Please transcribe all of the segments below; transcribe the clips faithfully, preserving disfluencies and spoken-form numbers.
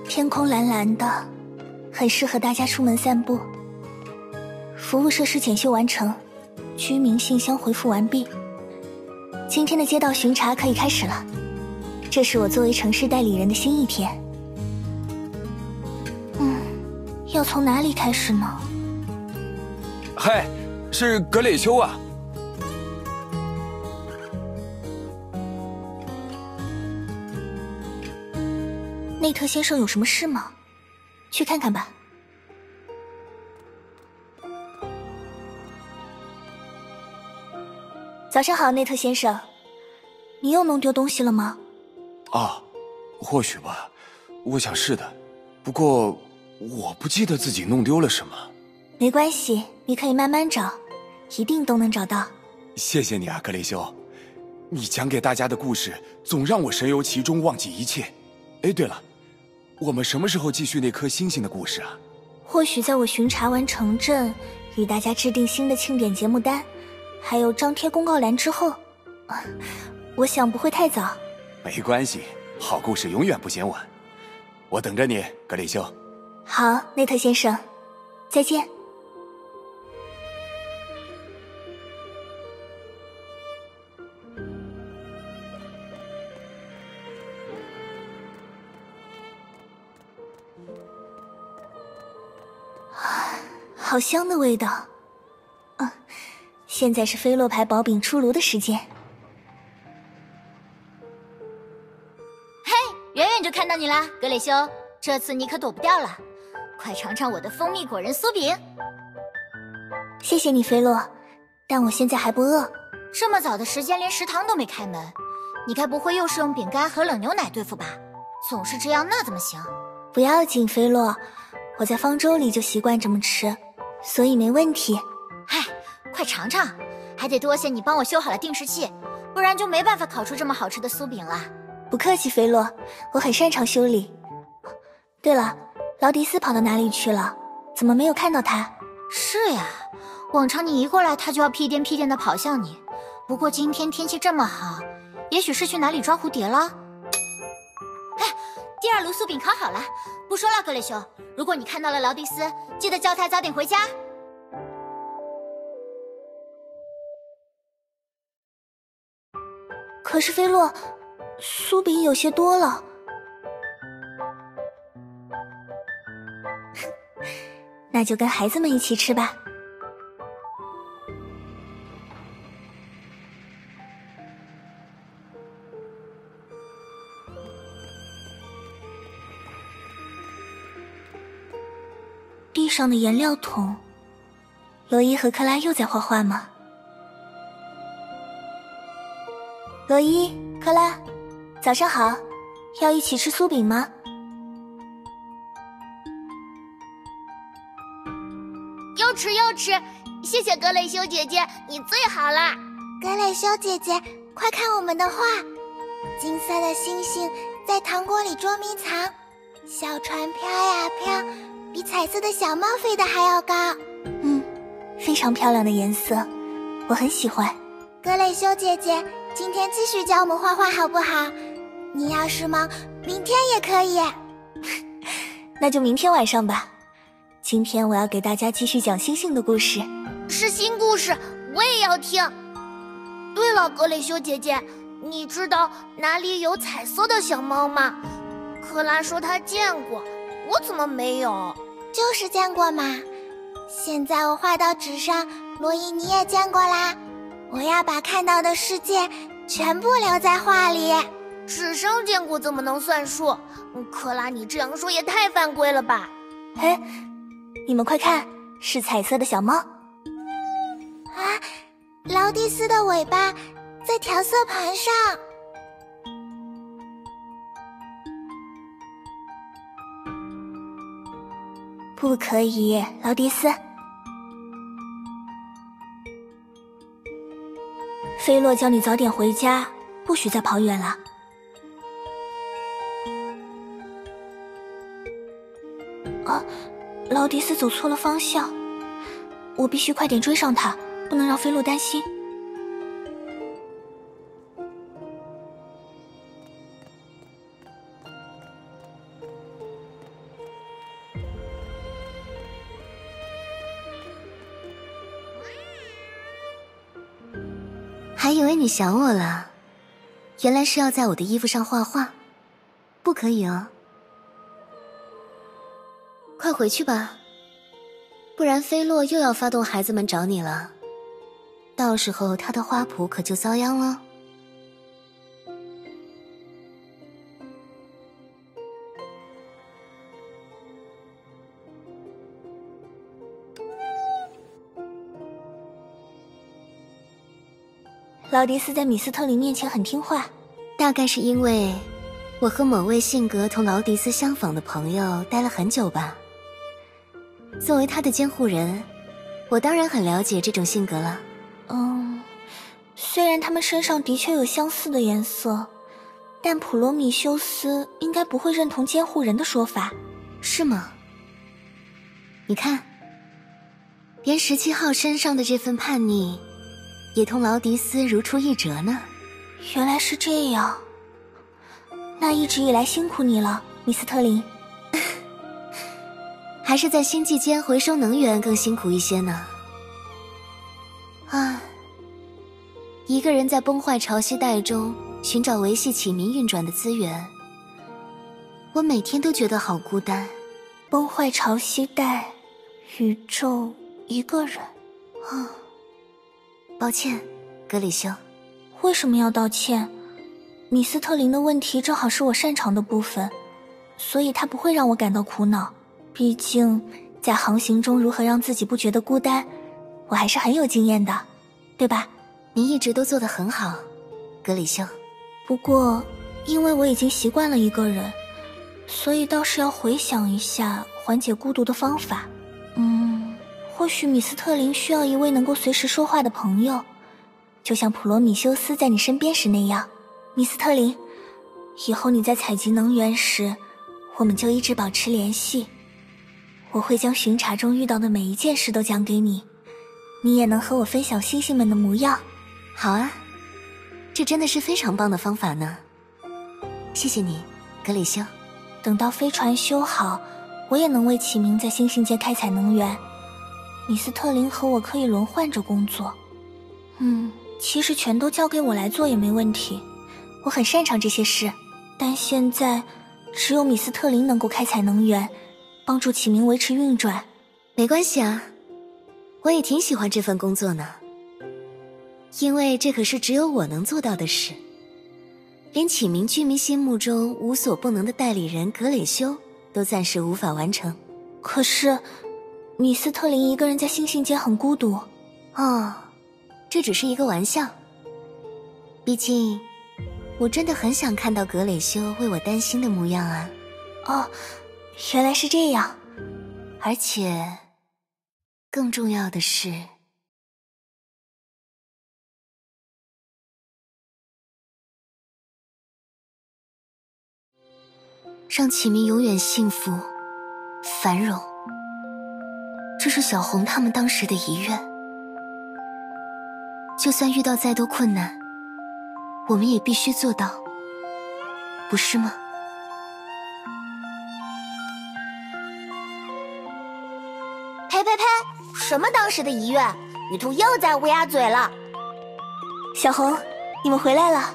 天空蓝蓝的，很适合大家出门散步。服务设施检修完成，居民信箱回复完毕。今天的街道巡查可以开始了，这是我作为城市代理人的新一天。嗯，要从哪里开始呢？ 嗨，是格雷修啊。 内特先生有什么事吗？去看看吧。早上好，内特先生，你又弄丢东西了吗？ 啊，或许吧，我想是的，不过我不记得自己弄丢了什么。 没关系，你可以慢慢找，一定都能找到。 谢谢你啊，格雷修，你讲给大家的故事总让我神游其中，忘记一切。哎，对了，我们什么时候继续那颗星星的故事啊？ 或许在我巡查完城镇，与大家制定新的庆典节目单，还有张贴公告栏之后，我想不会太早。 没关系，好故事永远不嫌晚。我等着你，格雷修。 好，内特先生，再见。好香的味道。嗯，现在是菲洛牌薄饼出炉的时间。 嘿，远远就看到你啦，格雷修，这次你可躲不掉了，快尝尝我的蜂蜜果仁酥饼。 谢谢你，菲洛，但我现在还不饿。 这么早的时间连食堂都没开门，你该不会又是用饼干和冷牛奶对付吧？总是这样那怎么行？ 不要紧，菲洛，我在方舟里就习惯这么吃，所以没问题。 嗨，快尝尝，还得多谢你帮我修好了定时器，不然就没办法烤出这么好吃的酥饼了。 不客气，菲洛，我很擅长修理。对了，劳迪斯跑到哪里去了？怎么没有看到他？ 是呀，往常你一过来他就要屁颠屁颠地跑向你，不过今天天气这么好，也许是去哪里抓蝴蝶了。哎，第二炉酥饼烤好了，不说了，格雷修，如果你看到了劳迪斯，记得叫他早点回家。 可是菲洛，酥饼有些多了。那就跟孩子们一起吃吧。地上的颜料桶，罗伊和克拉又在画画吗？罗伊、克拉，早上好，要一起吃酥饼吗？ 要吃要吃，谢谢格雷修姐姐，你最好啦！ 格雷修姐姐，快看我们的画，金色的星星在糖果里捉迷藏，小船飘呀飘，比彩色的小猫飞得还要高。 嗯，非常漂亮的颜色，我很喜欢。 格雷修姐姐，今天继续教我们画画好不好？你要是忙，明天也可以。 那就明天晚上吧。今天我要给大家继续讲星星的故事。 是新故事，我也要听。对了，格雷修姐姐，你知道哪里有彩色的小猫吗？克拉说她见过，我怎么没有？ 就是见过嘛。现在我画到纸上，罗伊你也见过啦。我要把看到的世界全部留在画里。 纸上见过怎么能算数？克拉，你这样说也太犯规了吧？ 嘿，你们快看，是彩色的小猫。 啊，劳迪斯的尾巴在调色盘上。 不可以，劳迪斯。菲洛叫你早点回家，不许再跑远了。啊，劳迪斯走错了方向，我必须快点追上他，不能让菲洛担心。 还以为你想我了，原来是要在我的衣服上画画，不可以哦。快回去吧，不然菲洛又要发动孩子们找你了，到时候他的花圃可就遭殃了。 劳迪斯在米斯特林面前很听话， 大概是因为我和某位性格同劳迪斯相仿的朋友待了很久吧。作为他的监护人，我当然很了解这种性格了。 嗯，虽然他们身上的确有相似的颜色，但普罗米修斯应该不会认同监护人的说法。 是吗？你看，连十七号身上的这份叛逆也同劳迪斯如出一辙呢。 原来是这样，那一直以来辛苦你了，米斯特林。 还是在星际间回收能源更辛苦一些呢。啊，一个人在崩坏潮汐带中寻找维系启明运转的资源，我每天都觉得好孤单。 崩坏潮汐带，宇宙一个人。 啊，抱歉，格里修。 为什么要道歉？米斯特林的问题正好是我擅长的部分，所以他不会让我感到苦恼。毕竟在航行中如何让自己不觉得孤单，我还是很有经验的，对吧？ 你一直都做得很好，格里修。 不过因为我已经习惯了一个人，所以倒是要回想一下缓解孤独的方法。嗯，或许米斯特林需要一位能够随时说话的朋友，就像普罗米修斯在你身边时那样。米斯特林，以后你在采集能源时，我们就一直保持联系。我会将巡查中遇到的每一件事都讲给你，你也能和我分享星星们的模样。 好啊，这真的是非常棒的方法呢。谢谢你，格里修。 等到飞船修好，我也能为启明在星星间开采能源。米斯特林和我可以轮换着工作。嗯，其实全都交给我来做也没问题，我很擅长这些事。但现在只有米斯特林能够开采能源，帮助启明维持运转。 没关系啊，我也挺喜欢这份工作呢，因为这可是只有我能做到的事，连启明居民心目中无所不能的代理人格蕾修都暂时无法完成。 可是米斯特林一个人在星星间很孤独。 哦，这只是一个玩笑，毕竟我真的很想看到格蕾修为我担心的模样啊。 哦，原来是这样。 而且更重要的是，让启明永远幸福繁荣，这是小红他们当时的遗愿。就算遇到再多困难，我们也必须做到，不是吗？ 呸呸呸！什么当时的遗愿？雨兔又在乌鸦嘴了。 小红，你们回来了。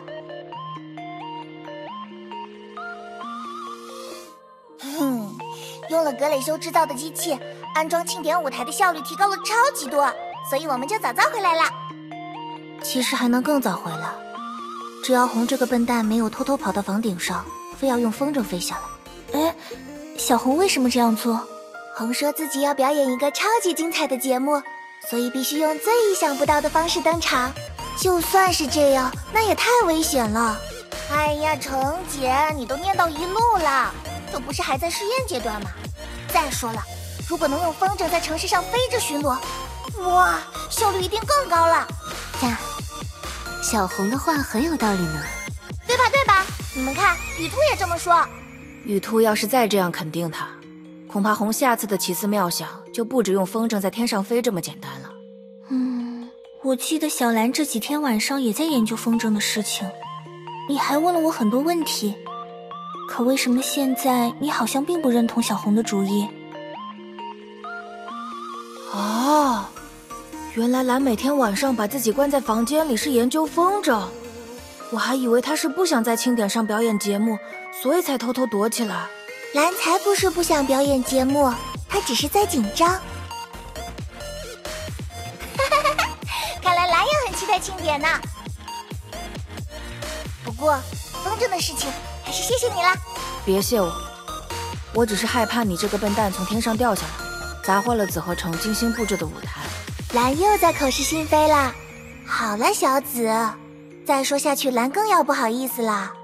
哼，用了格蕾修制造的机器，安装庆典舞台的效率提高了超级多，所以我们就早早回来了。 其实还能更早回来，只要红这个笨蛋没有偷偷跑到房顶上，非要用风筝飞下来。 哎，小红为什么这样做？ 红说自己要表演一个超级精彩的节目，所以必须用最意想不到的方式登场。就算是这样，那也太危险了。哎呀，程姐，你都念到一路了，这不是还在试验阶段吗？再说了，如果能用风筝在城市上飞着巡逻，哇，效率一定更高了。 呀，小红的话很有道理呢， 对吧对吧？你们看，雨兔也这么说。 雨兔要是再这样肯定他，恐怕红下次的奇思妙想就不止用风筝在天上飞这么简单了。 嗯，我记得小兰这几天晚上也在研究风筝的事情，你还问了我很多问题，可为什么现在你好像并不认同小红的主意？ 哦，原原来蓝每天晚上把自己关在房间里是研究风筝，我还以为他是不想在庆典上表演节目，所以才偷偷躲起来。 蓝才不是不想表演节目，他只是在紧张。 看来蓝也很期待庆典呢。不过风筝的事情还是谢谢你了。 别谢我，我只是害怕你这个笨蛋从天上掉下来，砸坏了紫河城精心布置的舞台。 蓝又在口是心非了。好了，小紫，再说下去蓝更要不好意思了。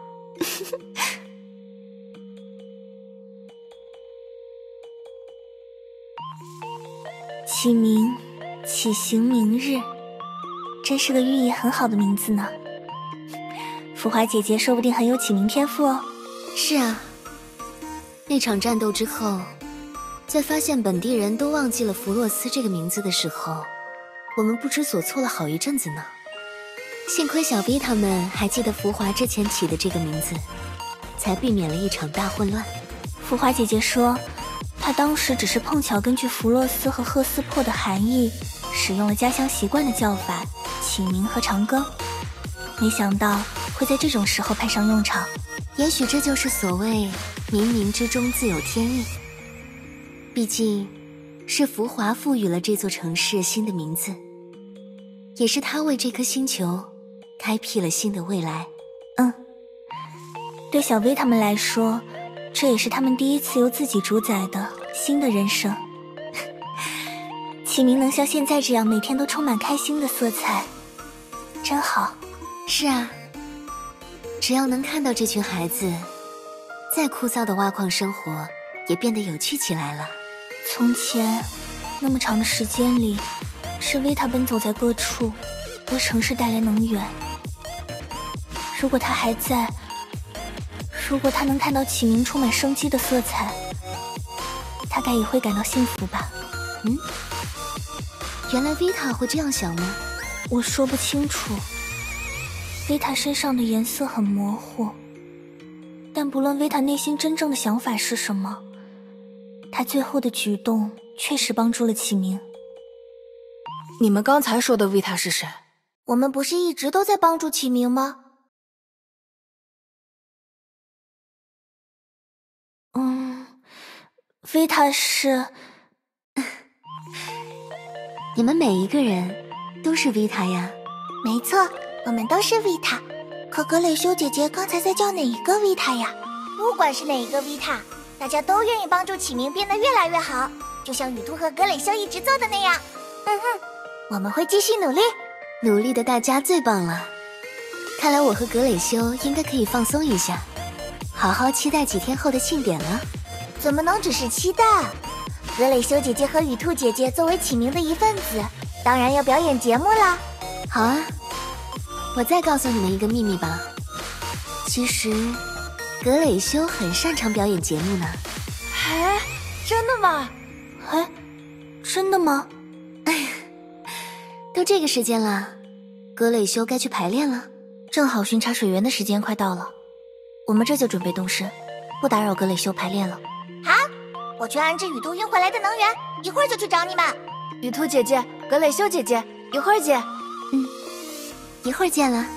启明，启行明日，真是个寓意很好的名字呢。浮华姐姐说不定很有启明天赋哦。 是啊，那场战斗之后，在发现本地人都忘记了弗洛斯这个名字的时候，我们不知所措了好一阵子呢。幸亏小 V 他们还记得浮华之前起的这个名字，才避免了一场大混乱。 浮华姐姐说，她当时只是碰巧根据弗洛斯和赫斯珀的含义，使用了家乡习惯的叫法启明和长庚，没想到会在这种时候派上用场。 也许这就是所谓冥冥之中自有天意，毕竟是浮华赋予了这座城市新的名字，也是他为这颗星球开辟了新的未来。 嗯，对小 V 他们来说，这也是他们第一次由自己主宰的新的人生。启明能像现在这样每天都充满开心的色彩，真好。 是啊，只要能看到这群孩子，再枯燥的挖矿生活也变得有趣起来了。 从前那么长的时间里，是维塔奔走在各处，为城市带来能源。如果他还在，如果他能看到启明充满生机的色彩，他该也会感到幸福吧。 嗯，原来维塔会这样想吗？ 我说不清楚，维塔身上的颜色很模糊，但不论维塔内心真正的想法是什么，他最后的举动确实帮助了启明。 你们刚才说的维塔是谁？ 我们不是一直都在帮助启明吗？ 嗯，维塔是你们每一个人都是维塔呀。 没错，我们都是维塔。可格蕾修姐姐刚才在叫哪一个维塔呀？ 不管是哪一个维塔，大家都愿意帮助启明变得越来越好，就像雨兔和格蕾修一直做的那样。嗯哼，我们会继续努力。 努力的大家最棒了。看来我和格蕾修应该可以放松一下，好好期待几天后的庆典了。 怎么能只是期待？格蕾修姐姐和雨兔姐姐作为启明的一份子，当然要表演节目啦。 好啊，我再告诉你们一个秘密吧。其实格蕾修很擅长表演节目呢。 哎，真的吗？ 哎，真的吗？ 哎呀，都这个时间了，格蕾修该去排练了。 正好巡查水源的时间快到了，我们这就准备动身，不打扰格蕾修排练了。 好，我去安置雨兔运回来的能源，一会儿就去找你们。 雨兔姐姐，格蕾修姐姐，一会儿见。 嗯，一会儿见了。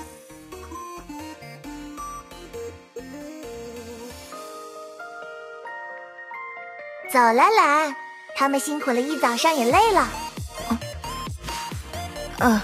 走了，蓝，他们辛苦了一早上也累了。 嗯。嗯。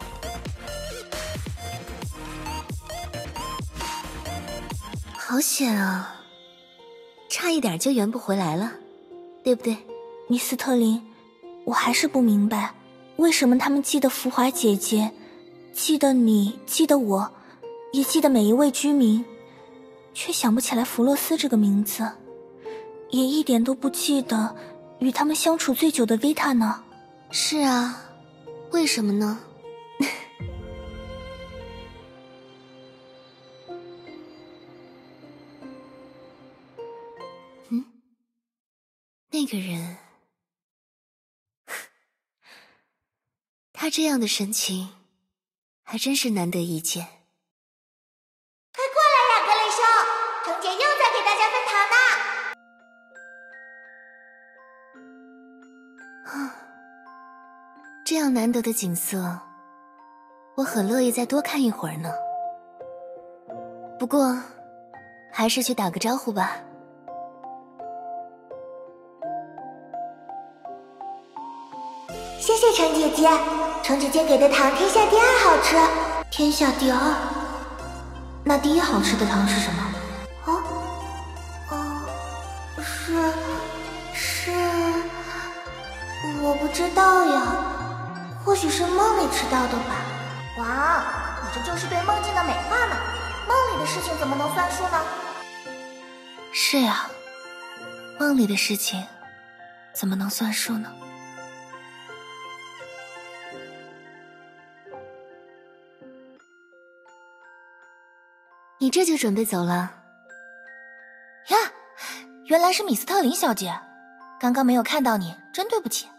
好险啊，差一点就圆不回来了，对不对？ 米斯特林，我还是不明白，为什么他们记得浮华姐姐，记得你，记得我，也记得每一位居民，却想不起来弗洛斯这个名字，也一点都不记得与他们相处最久的维塔呢？ 是啊，为什么呢？嗯，那个人，他这样的神情，还真是难得一见。 快过来呀，格蕾修，程姐又在给大家分糖呢。 啊， 这样难得的景色，我很乐意再多看一会儿呢。不过，还是去打个招呼吧。 谢谢程姐姐，程姐姐给的糖天下第二好吃。 天下第二？那第一好吃的糖是什么？ 哦，哦，是是，我不知道呀，或许是梦里吃到的吧。 哇，你这就是对梦境的美化嘛！梦里的事情怎么能算数呢？ 是呀，梦里的事情怎么能算数呢？ 你这就准备走了？ 呀，原来是米斯特林小姐，刚刚没有看到你，真对不起。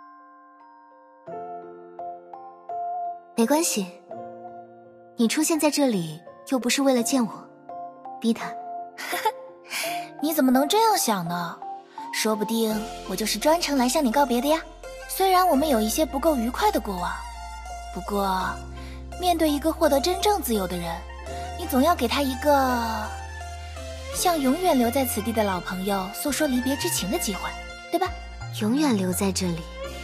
没关系，你出现在这里又不是为了见我，逼他。 你怎么能这样想呢？说不定我就是专程来向你告别的呀。虽然我们有一些不够愉快的过往，不过面对一个获得真正自由的人，你总要给他一个向永远留在此地的老朋友诉说离别之情的机会，对吧？ 永远留在这里，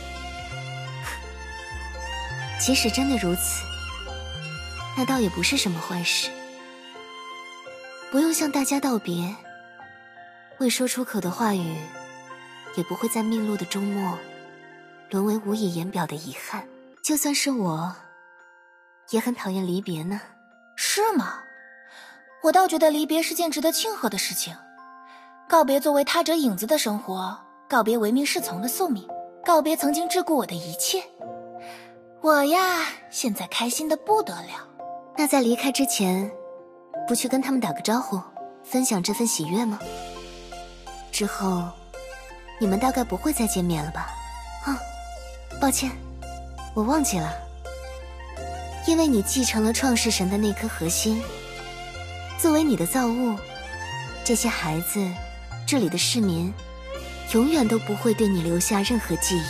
即使真的如此，那倒也不是什么坏事。不用向大家道别，未说出口的话语也不会在命路的终末沦为无以言表的遗憾。就算是我也很讨厌离别呢。 是吗？我倒觉得离别是件值得庆贺的事情。告别作为他者影子的生活，告别唯命是从的宿命，告别曾经桎梏我的一切。我呀，现在开心的不得了。 那在离开之前，不去跟他们打个招呼，分享这份喜悦吗？之后，你们大概不会再见面了吧？啊，抱歉，我忘记了。因为你继承了创世神的那颗核心，作为你的造物，这些孩子，这里的市民，永远都不会对你留下任何记忆。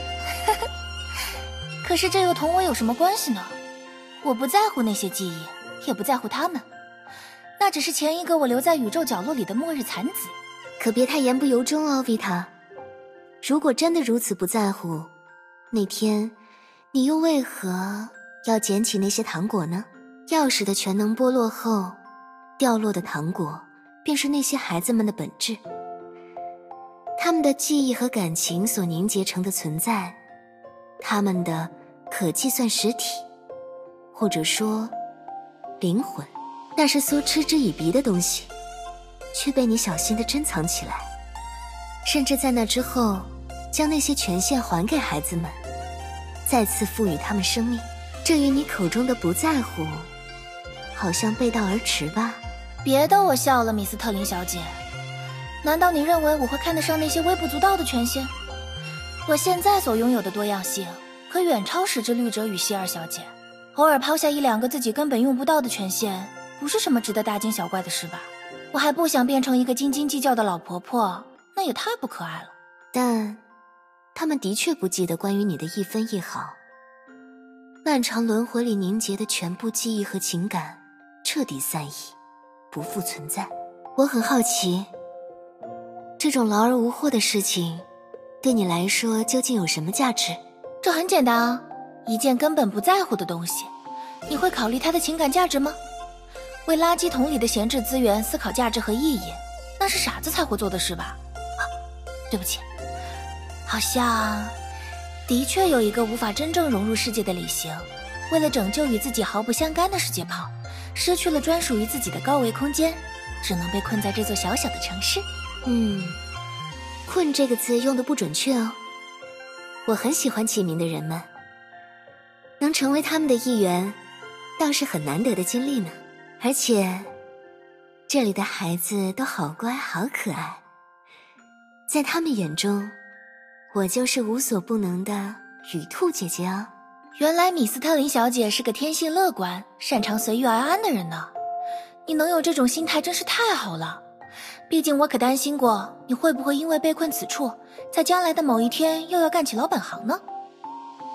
可是这又同我有什么关系呢？我不在乎那些记忆，也不在乎他们，那只是前一个我留在宇宙角落里的末日残子。 可别太言不由衷哦，维塔。如果真的如此不在乎，那天你又为何要捡起那些糖果呢？钥匙的全能剥落后，掉落的糖果便是那些孩子们的本质，他们的记忆和感情所凝结成的存在，他们的可计算实体，或者说灵魂，那是所嗤之以鼻的东西，却被你小心地珍藏起来，甚至在那之后将那些权限还给孩子们，再次赋予他们生命。这与你口中的不在乎好像背道而驰吧？ 别逗我笑了，米斯特林小姐。难道你认为我会看得上那些微不足道的权限？我现在所拥有的多样性可远超时之律者与希尔小姐。偶尔抛下一两个自己根本用不到的权限，不是什么值得大惊小怪的事吧？我还不想变成一个斤斤计较的老婆婆，那也太不可爱了。 但他们的确不记得关于你的一分一毫。漫长轮回里凝结的全部记忆和情感彻底散逸，不复存在。我很好奇，这种劳而无获的事情对你来说究竟有什么价值？ 这很简单啊，一件根本不在乎的东西，你会考虑它的情感价值吗？为垃圾桶里的闲置资源思考价值和意义，那是傻子才会做的事吧？啊，对不起，好像的确有一个无法真正融入世界的理型，为了拯救与自己毫不相干的世界跑，失去了专属于自己的高维空间，只能被困在这座小小的城市。 嗯，困这个词用的不准确哦。我很喜欢启明的人们，能成为他们的一员，倒是很难得的经历呢。而且，这里的孩子都好乖好可爱，在他们眼中，我就是无所不能的雨兔姐姐啊。 原来米斯特林小姐是个天性乐观、擅长随遇而安的人呢。你能有这种心态真是太好了。毕竟我可担心过，你会不会因为被困此处，在将来的某一天又要干起老本行呢？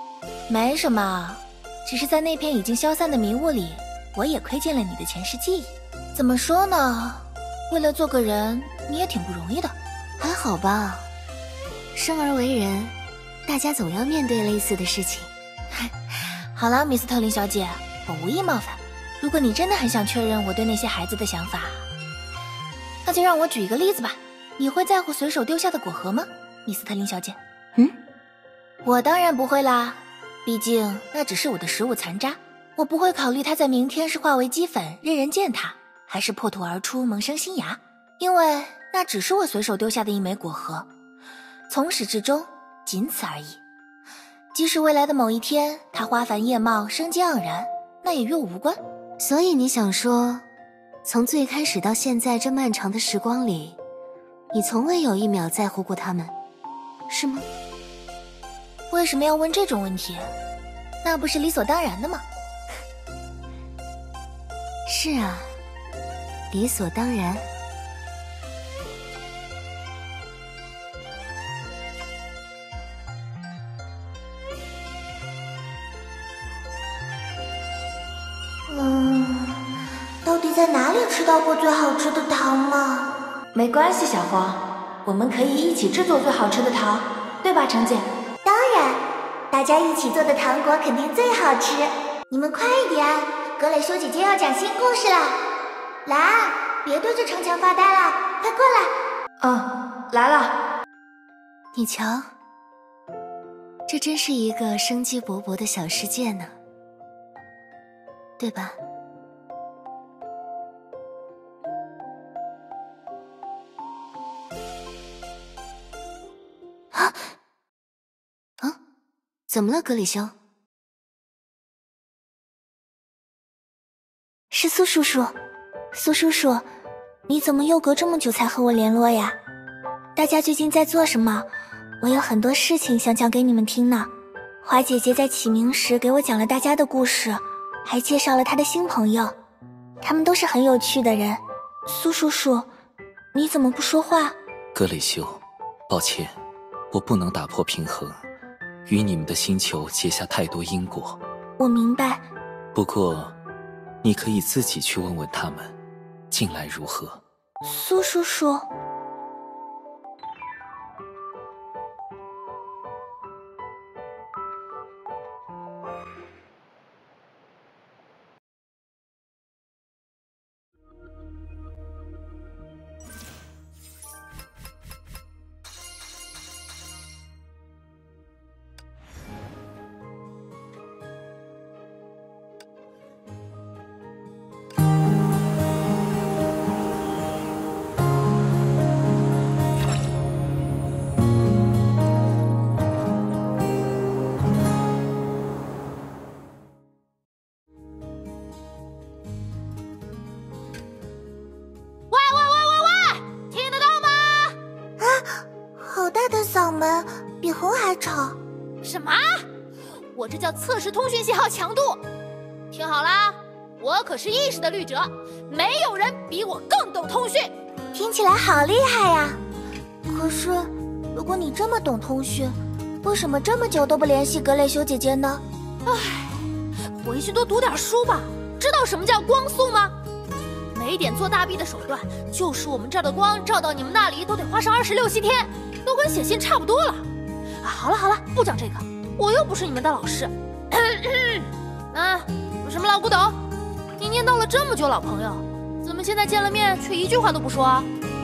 没什么，只是在那片已经消散的迷雾里，我也窥见了你的前世记忆。怎么说呢？为了做个人，你也挺不容易的。 还好吧，生而为人，大家总要面对类似的事情。 好了，米斯特林小姐，我无意冒犯。如果你真的很想确认我对那些孩子的想法，那就让我举一个例子吧。你会在乎随手丢下的果核吗，米斯特林小姐？ 嗯， 我当然不会啦，毕竟那只是我的食物残渣。我不会考虑它在明天是化为齑粉任人践踏，还是破土而出萌生新芽，因为那只是我随手丢下的一枚果核，从始至终仅此而已。即使未来的某一天它花繁叶茂生机盎然，那也与我无关。 所以你想说，从最开始到现在这漫长的时光里，你从未有一秒在乎过他们，是吗？ 为什么要问这种问题？那不是理所当然的吗？ 是啊，理所当然。 嗯，到底在哪里吃到过最好吃的糖吗？ 没关系，小花，我们可以一起制作最好吃的糖，对吧，程姐？ 当然，大家一起做的糖果肯定最好吃。你们快一点，格蕾修姐姐要讲新故事了。来，别对着城墙发呆了，快过来。 嗯，来了。 你瞧，这真是一个生机勃勃的小世界呢，对吧？啊！啊！怎么了，格里修？ 是苏叔叔，苏叔叔，你怎么又隔这么久才和我联络呀？大家最近在做什么？我有很多事情想讲给你们听呢。花姐姐在启明时给我讲了大家的故事，还介绍了她的新朋友，他们都是很有趣的人。苏叔叔，你怎么不说话？ 格雷修，抱歉，我不能打破平衡，与你们的星球结下太多因果。 我明白。 不过你可以自己去问问他们，近来如何。 苏叔叔。 嗓门比红还吵。 什么？我这叫测试通讯信号强度。听好啦，我可是意识的律者，没有人比我更懂通讯。 听起来好厉害呀！可是，如果你这么懂通讯，为什么这么久都不联系格蕾修姐姐呢？ 唉，回去多读点书吧。知道什么叫光速吗？没点做大臂的手段，就是我们这儿的光照到你们那里都得花上二十六七天，都跟写信差不多了。啊，好了好了，不讲这个，我又不是你们的老师。啊，有什么老古董？你念叨了这么久老朋友，怎么现在见了面却一句话都不说啊？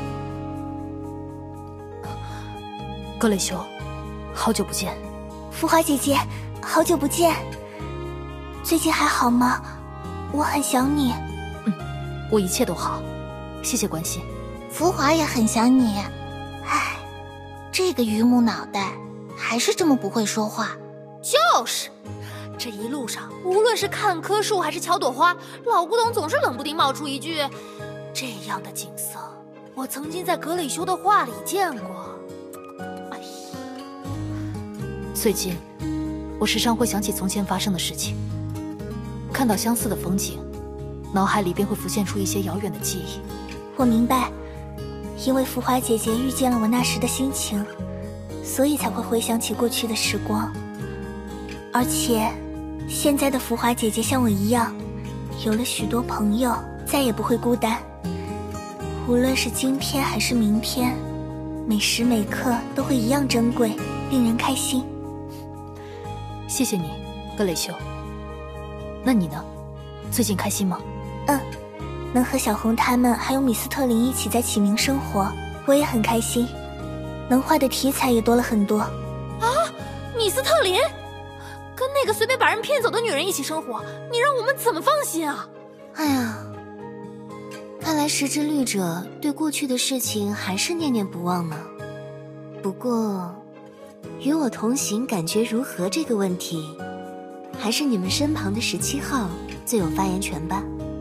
格蕾修，好久不见。 浮华姐姐，好久不见。最近还好吗？我很想你。 嗯，我一切都好，谢谢关心。 浮华也很想你。唉，这个榆木脑袋还是这么不会说话。 就是，这一路上无论是看棵树还是瞧朵花，老古董总是冷不丁冒出一句：“这样的景色，我曾经在格蕾修的画里见过。”哎， 最近，我时常会想起从前发生的事情，看到相似的风景，脑海里便会浮现出一些遥远的记忆。 我明白，因为浮华姐姐遇见了我那时的心情，所以才会回想起过去的时光。 而且，现在的浮华姐姐像我一样，有了许多朋友，再也不会孤单。无论是今天还是明天，每时每刻都会一样珍贵，令人开心。 谢谢你，格雷修。那你呢？最近开心吗？ 嗯，能和小红他们还有米斯特林一起在启明生活，我也很开心。能画的题材也多了很多。啊， 米斯特林，跟那个随便把人骗走的女人一起生活，你让我们怎么放心啊？ 哎呀，看来石之律者对过去的事情还是念念不忘呢。不过，与我同行感觉如何这个问题，还是你们身旁的十七号最有发言权吧。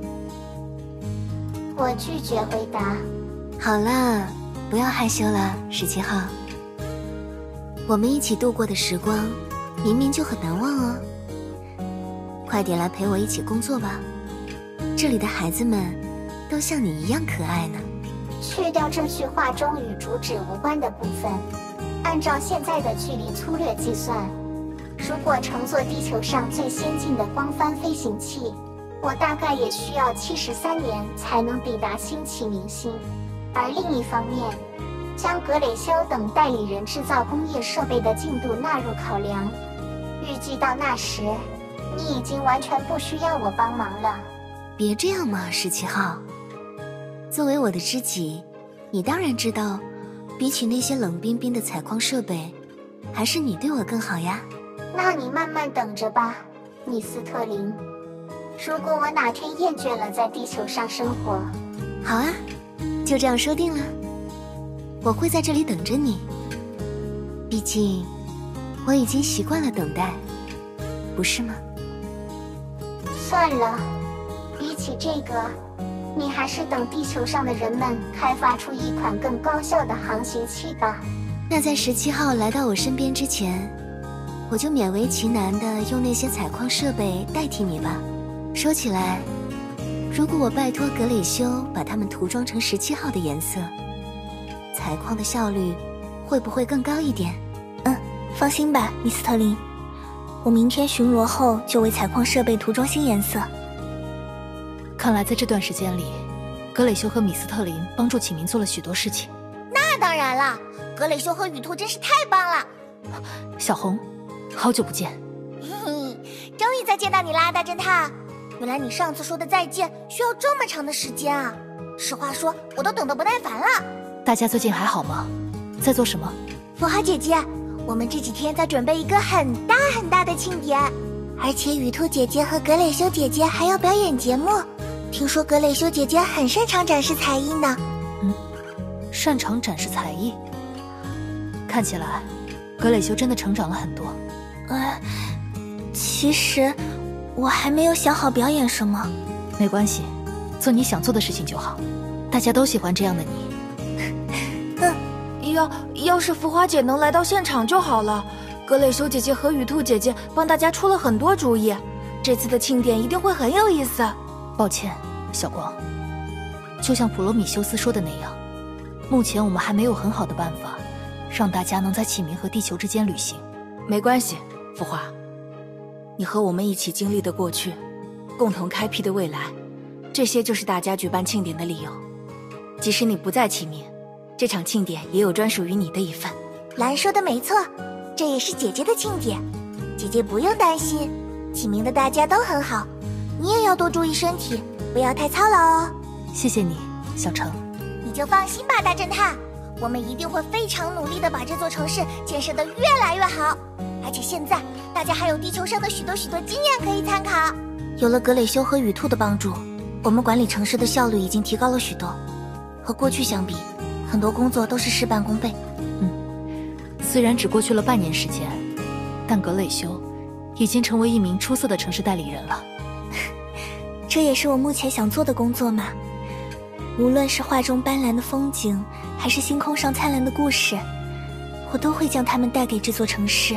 我拒绝回答。 好啦，不要害羞了，十七号。我们一起度过的时光，明明就很难忘哦。快点来陪我一起工作吧，这里的孩子们都像你一样可爱呢。 去掉这句话中与主旨无关的部分，按照现在的距离粗略计算，如果乘坐地球上最先进的光帆飞行器，我大概也需要七十三年才能抵达新启明星。而另一方面，将格雷修等代理人制造工业设备的进度纳入考量，预计到那时，你已经完全不需要我帮忙了。 别这样嘛，十七号。作为我的知己，你当然知道，比起那些冷冰冰的采矿设备，还是你对我更好呀。 那你慢慢等着吧，米斯特林。如果我哪天厌倦了在地球上生活， 好啊，就这样说定了。我会在这里等着你，毕竟我已经习惯了等待，不是吗？ 算了，比起这个，你还是等地球上的人们开发出一款更高效的航行器吧。 那在十七号来到我身边之前，我就勉为其难地用那些采矿设备代替你吧。说起来，如果我拜托格雷修把它们涂装成十七号的颜色，采矿的效率会不会更高一点？ 嗯，放心吧，米斯特林，我明天巡逻后就为采矿设备涂装新颜色。 看来在这段时间里，格雷修和米斯特林帮助启明做了许多事情。 那当然了，格雷修和雨兔真是太棒了。 小红，好久不见。 嘿嘿，终于再见到你啦，大侦探。原来你上次说的再见需要这么长的时间啊！实话说，我都等得不耐烦了。 大家最近还好吗？在做什么？ 浮华姐姐，我们这几天在准备一个很大很大的庆典，而且雨兔姐姐和格蕾修姐姐还要表演节目。听说格蕾修姐姐很擅长展示才艺呢。 嗯，擅长展示才艺。看起来，格蕾修真的成长了很多。 呃，其实我还没有想好表演什么。 没关系，做你想做的事情就好。大家都喜欢这样的你。 嗯， 要要是浮华姐能来到现场就好了。格蕾修姐姐和雨兔姐姐帮大家出了很多主意，这次的庆典一定会很有意思。抱歉，小光，就像普罗米修斯说的那样，目前我们还没有很好的办法让大家能在启明和地球之间旅行。 没关系，浮华，你和我们一起经历的过去，共同开辟的未来，这些就是大家举办庆典的理由。即使你不在启明，这场庆典也有专属于你的一份。 兰说的没错，这也是姐姐的庆典，姐姐不用担心，启明的大家都很好，你也要多注意身体，不要太操劳哦。 谢谢你，小程。 你就放心吧，大侦探，我们一定会非常努力的把这座城市建设得越来越好。而且现在大家还有地球上的许多许多经验可以参考。 有了格蕾修和雨兔的帮助，我们管理城市的效率已经提高了许多。和过去相比，很多工作都是事半功倍。 嗯，虽然只过去了半年时间，但格蕾修已经成为一名出色的城市代理人了。 这也是我目前想做的工作嘛。无论是画中斑斓的风景，还是星空上灿烂的故事，我都会将它们带给这座城市。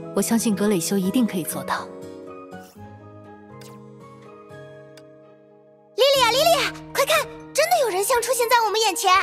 我相信格蕾修一定可以做到。 莉莉亚，莉莉亚，快看，真的有人像出现在我们眼前。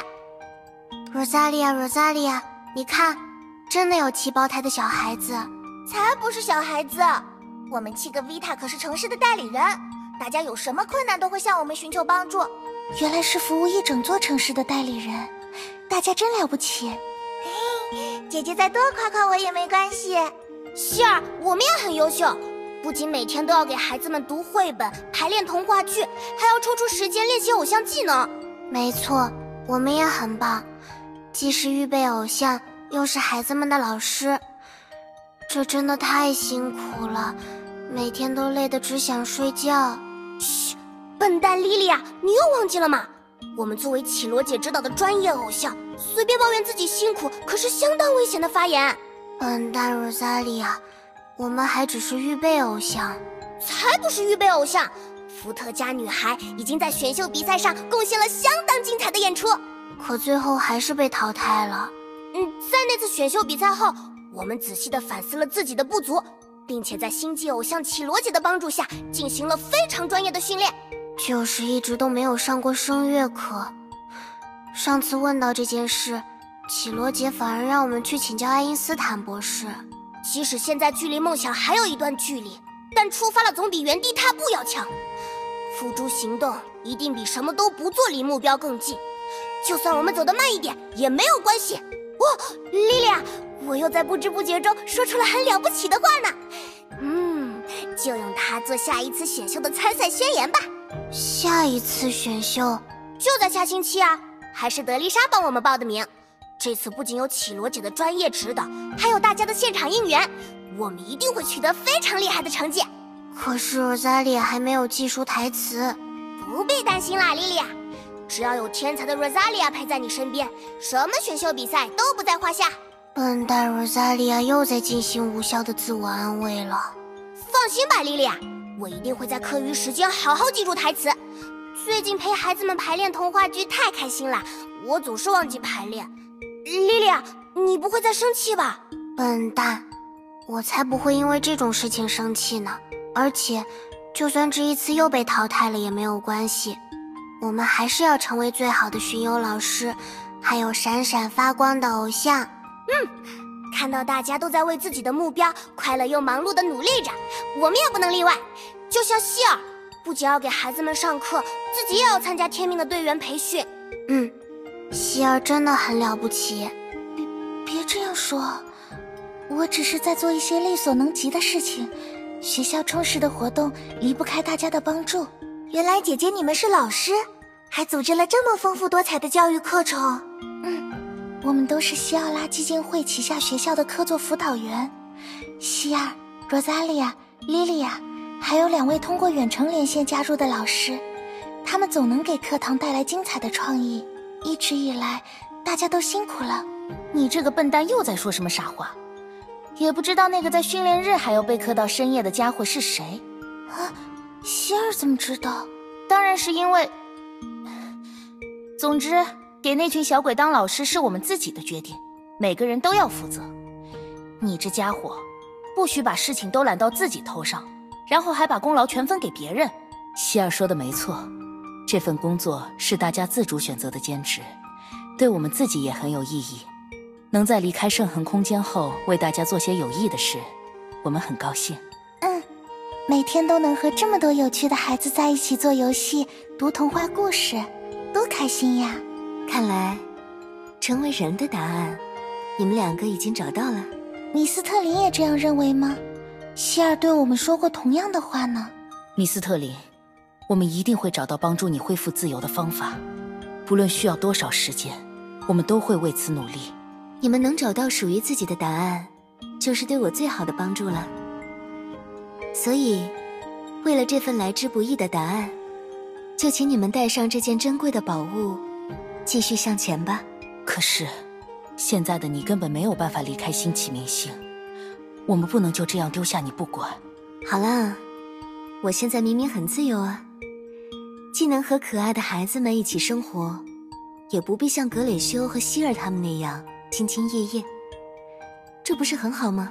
Rosalia，Rosalia， 你看，真的有七胞胎的小孩子。 才不是小孩子，我们七个 Vita 可是城市的代理人，大家有什么困难都会向我们寻求帮助。 原来是服务一整座城市的代理人，大家真了不起。 姐姐再多夸夸我也没关系。希儿，我们也很优秀，不仅每天都要给孩子们读绘本、排练童话剧，还要抽出时间练习偶像技能。 没错，我们也很棒，既是预备偶像，又是孩子们的老师。这真的太辛苦了，每天都累得只想睡觉。 嘘，笨蛋莉莉亚，你又忘记了吗？我们作为绮罗姐指导的专业偶像，随便抱怨自己辛苦，可是相当危险的发言。 笨蛋 Rosalia， 我们还只是预备偶像。 才不是预备偶像，伏特加女孩已经在选秀比赛上贡献了相当精彩的演出， 可最后还是被淘汰了。 嗯，在那次选秀比赛后，我们仔细地反思了自己的不足，并且在星际偶像绮罗姐的帮助下进行了非常专业的训练。 就是一直都没有上过声乐课。上次问到这件事，绮罗姐反而让我们去请教爱因斯坦博士。 即使现在距离梦想还有一段距离，但出发了总比原地踏步要强。付诸行动一定比什么都不做离目标更近。就算我们走得慢一点也没有关系。哇，莉莉亚，我又在不知不觉中说出了很了不起的话呢。嗯，就用它做下一次选秀的参赛宣言吧。 下一次选秀就在下星期啊，还是德丽莎帮我们报的名。这次不仅有绮罗姐的专业指导，还有大家的现场应援，我们一定会取得非常厉害的成绩。 可是 Rosalia 还没有记熟台词。 不必担心啦，莉莉亚，只要有天才的 Rosalia 陪在你身边，什么选秀比赛都不在话下。 笨蛋 Rosalia 又在进行无效的自我安慰了。 放心吧，莉莉亚，我一定会在课余时间好好记住台词。最近陪孩子们排练童话剧太开心了，我总是忘记排练。莉莉亚，你不会再生气吧？ 笨蛋，我才不会因为这种事情生气呢。而且，就算这一次又被淘汰了也没有关系，我们还是要成为最好的巡游老师，还有闪闪发光的偶像。 嗯，看到大家都在为自己的目标快乐又忙碌地努力着，我们也不能例外。就像希尔，不仅要给孩子们上课，自己也要参加天命的队员培训。 嗯，希尔真的很了不起。 别别这样说，我只是在做一些力所能及的事情。学校充实的活动离不开大家的帮助。 原来姐姐你们是老师，还组织了这么丰富多彩的教育课程。 嗯，我们都是西奥拉基金会旗下学校的科座辅导员。希尔、罗萨莉亚、莉莉亚，还有两位通过远程连线加入的老师，他们总能给课堂带来精彩的创意。一直以来，大家都辛苦了。 你这个笨蛋又在说什么傻话？也不知道那个在训练日还要备课到深夜的家伙是谁。 啊，希尔怎么知道？ 当然是因为……总之，给那群小鬼当老师是我们自己的决定，每个人都要负责。你这家伙，不许把事情都揽到自己头上，然后还把功劳全分给别人。希尔说的没错，这份工作是大家自主选择的兼职，对我们自己也很有意义。能在离开圣恒空间后为大家做些有益的事，我们很高兴。 嗯，每天都能和这么多有趣的孩子在一起做游戏、读童话故事，多开心呀！ 看来，成为人的答案，你们两个已经找到了。 米斯特林也这样认为吗？希尔对我们说过同样的话呢。 米斯特林，我们一定会找到帮助你恢复自由的方法，不论需要多少时间，我们都会为此努力。 你们能找到属于自己的答案，就是对我最好的帮助了。所以，为了这份来之不易的答案，就请你们带上这件珍贵的宝物，继续向前吧。 可是，现在的你根本没有办法离开星际明星，我们不能就这样丢下你不管。 好啦，我现在明明很自由啊，既能和可爱的孩子们一起生活，也不必像格蕾修和希尔他们那样兢兢业业，这不是很好吗？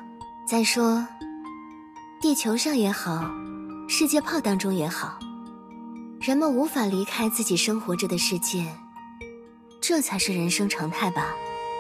再说，地球上也好，世界炮当中也好，人们无法离开自己生活着的世界，这才是人生常态吧。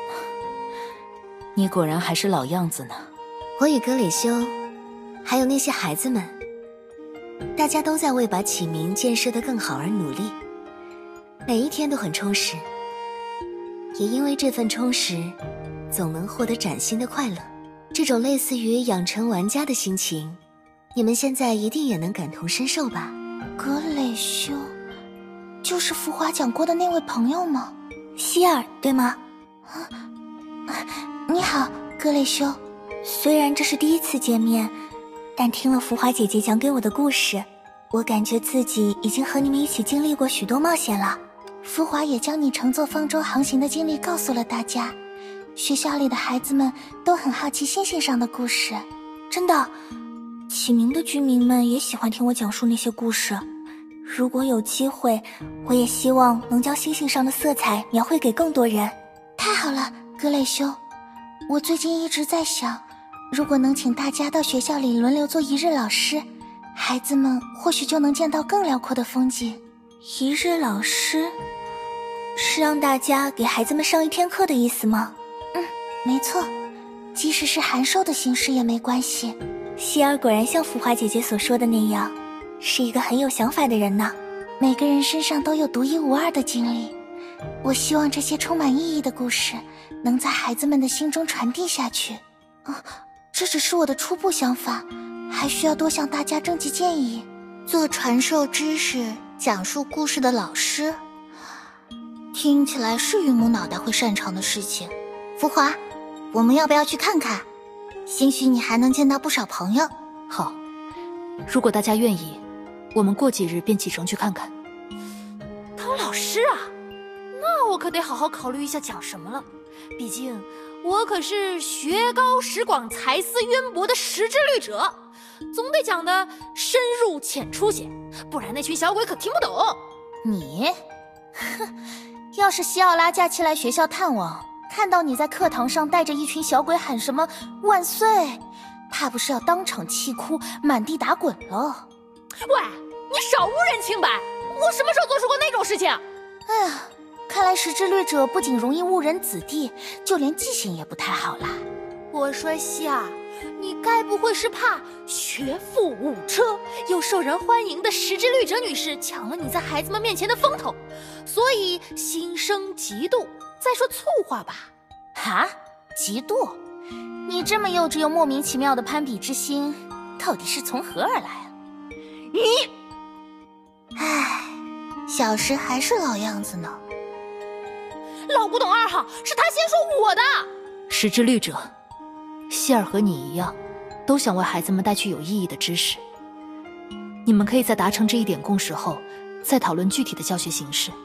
你果然还是老样子呢。 我与格蕾修，还有那些孩子们，大家都在为把启明建设得更好而努力，每一天都很充实，也因为这份充实，总能获得崭新的快乐。这种类似于养成玩家的心情，你们现在一定也能感同身受吧？ 格蕾修，就是浮华讲过的那位朋友吗？ 希尔，对吗？ 啊，你好，格蕾修。 虽然这是第一次见面，但听了浮华姐姐讲给我的故事，我感觉自己已经和你们一起经历过许多冒险了。 浮华也将你乘坐方舟航行的经历告诉了大家，学校里的孩子们都很好奇星星上的故事。 真的，启明的居民们也喜欢听我讲述那些故事。如果有机会，我也希望能将星星上的色彩描绘给更多人。 太好了，格蕾修，我最近一直在想，如果能请大家到学校里轮流做一日老师，孩子们或许就能见到更辽阔的风景。 一日老师是让大家给孩子们上一天课的意思吗？ 嗯，没错，即使是函授的形式也没关系。 希尔果然像浮华姐姐所说的那样，是一个很有想法的人呢。 每个人身上都有独一无二的经历，我希望这些充满意义的故事能在孩子们的心中传递下去。啊，这只是我的初步想法，还需要多向大家征集建议。 做传授知识、讲述故事的老师，听起来是云母脑袋会擅长的事情。浮华，我们要不要去看看？兴许你还能见到不少朋友。 好，如果大家愿意，我们过几日便启程去看看。 当老师啊，那我可得好好考虑一下讲什么了。毕竟我可是学高识广、才思渊博的识之律者，总得讲的深入浅出些，不然那群小鬼可听不懂。 你，哼，要是西奥拉假期来学校探望，看到你在课堂上带着一群小鬼喊什么万岁，怕不是要当场气哭，满地打滚了。 喂，你少污人清白，我什么时候做出过那种事情？ 哎呀，看来识之律者不仅容易误人子弟，就连记性也不太好啦。 我说希儿，你该不会是怕学富五车又受人欢迎的识之律者女士抢了你在孩子们面前的风头，所以心生嫉妒，再说醋话吧？ 啊，嫉妒？你这么幼稚又莫名其妙的攀比之心，到底是从何而来啊？ 你， 唉，小时还是老样子呢。 老古董二号是他先说我的。 识之律者，希尔和你一样，都想为孩子们带去有意义的知识。你们可以在达成这一点共识后，再讨论具体的教学形式。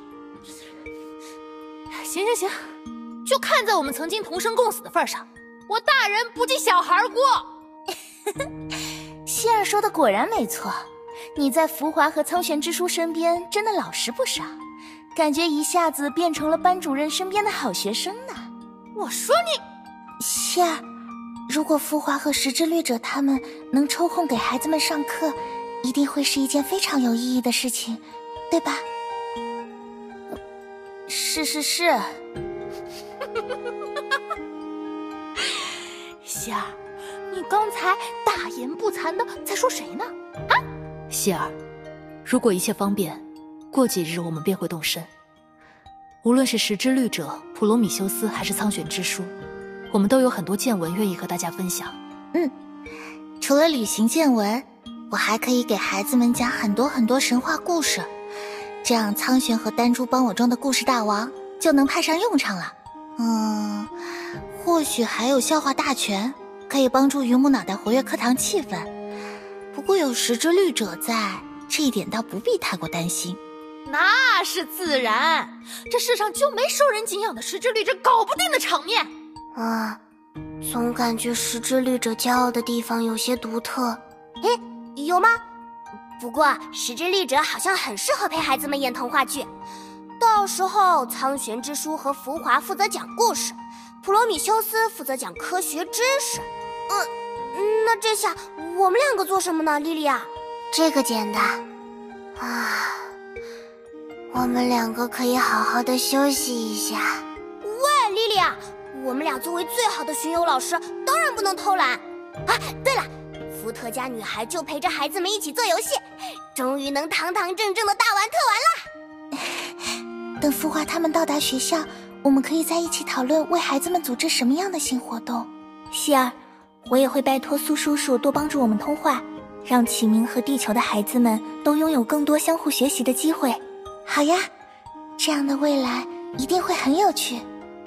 行行行，就看在我们曾经同生共死的份上，我大人不计小孩过。 希尔说的果然没错，你在浮华和苍玄之书身边真的老实不少，感觉一下子变成了班主任身边的好学生呢。 我说你， 希儿，如果浮华和识之律者他们能抽空给孩子们上课，一定会是一件非常有意义的事情，对吧？ 是是是。 希儿，你刚才大言不惭的在说谁呢？啊？ 希儿，如果一切方便，过几日我们便会动身。无论是识之律者、普罗米修斯还是苍玄之书，我们都有很多见闻愿意和大家分享。 嗯，除了旅行见闻，我还可以给孩子们讲很多很多神话故事，这样苍玄和丹珠帮我装的故事大王就能派上用场了。嗯，或许还有笑话大全，可以帮助云母脑袋活跃课堂气氛。不过有识之律者在，这一点倒不必太过担心。 那是自然，这世上就没受人敬仰的识之律者搞不定的场面。 啊，总感觉识之律者骄傲的地方有些独特。 诶，有吗？不过识之律者好像很适合陪孩子们演童话剧，到时候苍玄之书和浮华负责讲故事，普罗米修斯负责讲科学知识。嗯， 那这下我们两个做什么呢，莉莉娅？ 这个简单啊，我们两个可以好好的休息一下。 喂，莉莉娅，我们俩作为最好的巡游老师，当然不能偷懒。啊，对了，福特家女孩就陪着孩子们一起做游戏，终于能堂堂正正的大玩特玩了。 等孵化他们到达学校，我们可以在一起讨论为孩子们组织什么样的新活动。 希儿，我也会拜托苏叔叔多帮助我们通话，让启明和地球的孩子们都拥有更多相互学习的机会。 好呀，这样的未来一定会很有趣。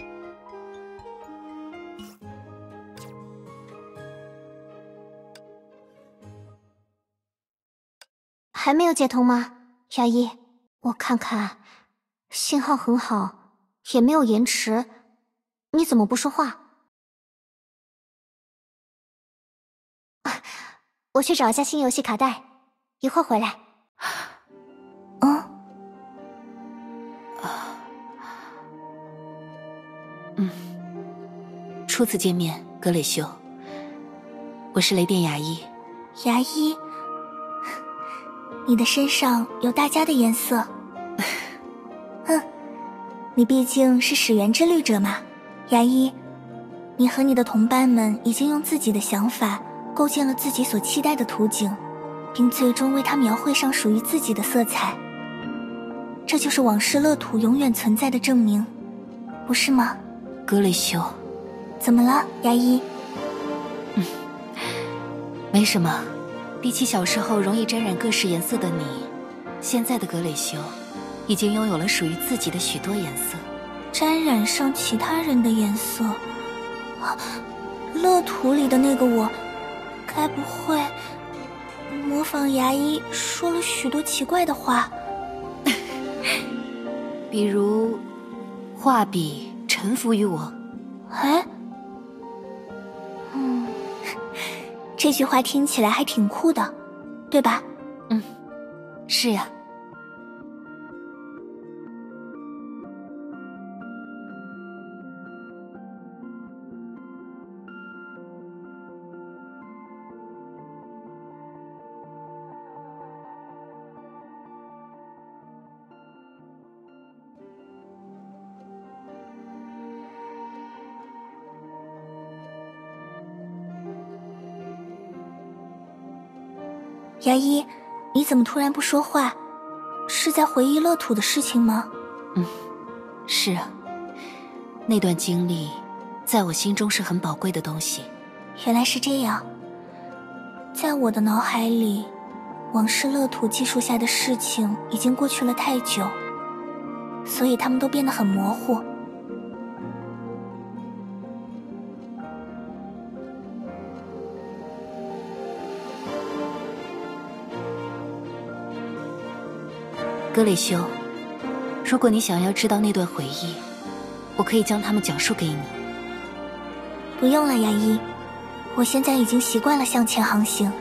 还没有接通吗，牙医？我看看，信号很好，也没有延迟。你怎么不说话？啊，我去找一下新游戏卡带，一会儿回来。 嗯， 啊，嗯，初次见面，格蕾修，我是雷电牙医。 牙医，你的身上有大家的颜色。哼，你毕竟是始源之律者嘛。牙医，你和你的同伴们已经用自己的想法构建了自己所期待的图景，并最终为它描绘上属于自己的色彩。这就是往事乐土永远存在的证明，不是吗？ 格蕾修， 怎么了，牙医？ 嗯，没什么。比起小时候容易沾染各式颜色的你，现在的格蕾修已经拥有了属于自己的许多颜色。 沾染上其他人的颜色，啊，乐土里的那个我，该不会模仿牙医说了许多奇怪的话？ 比如，画笔臣服于我。 哎，嗯，这句话听起来还挺酷的，对吧？ 嗯，是呀。 牙医，你怎么突然不说话？是在回忆乐土的事情吗？ 嗯，是啊，那段经历在我心中是很宝贵的东西。 原来是这样。在我的脑海里，往事乐土技术下的事情已经过去了太久，所以他们都变得很模糊。 格蕾修，如果你想要知道那段回忆，我可以将它们讲述给你。 不用了，牙医，我现在已经习惯了向前航行。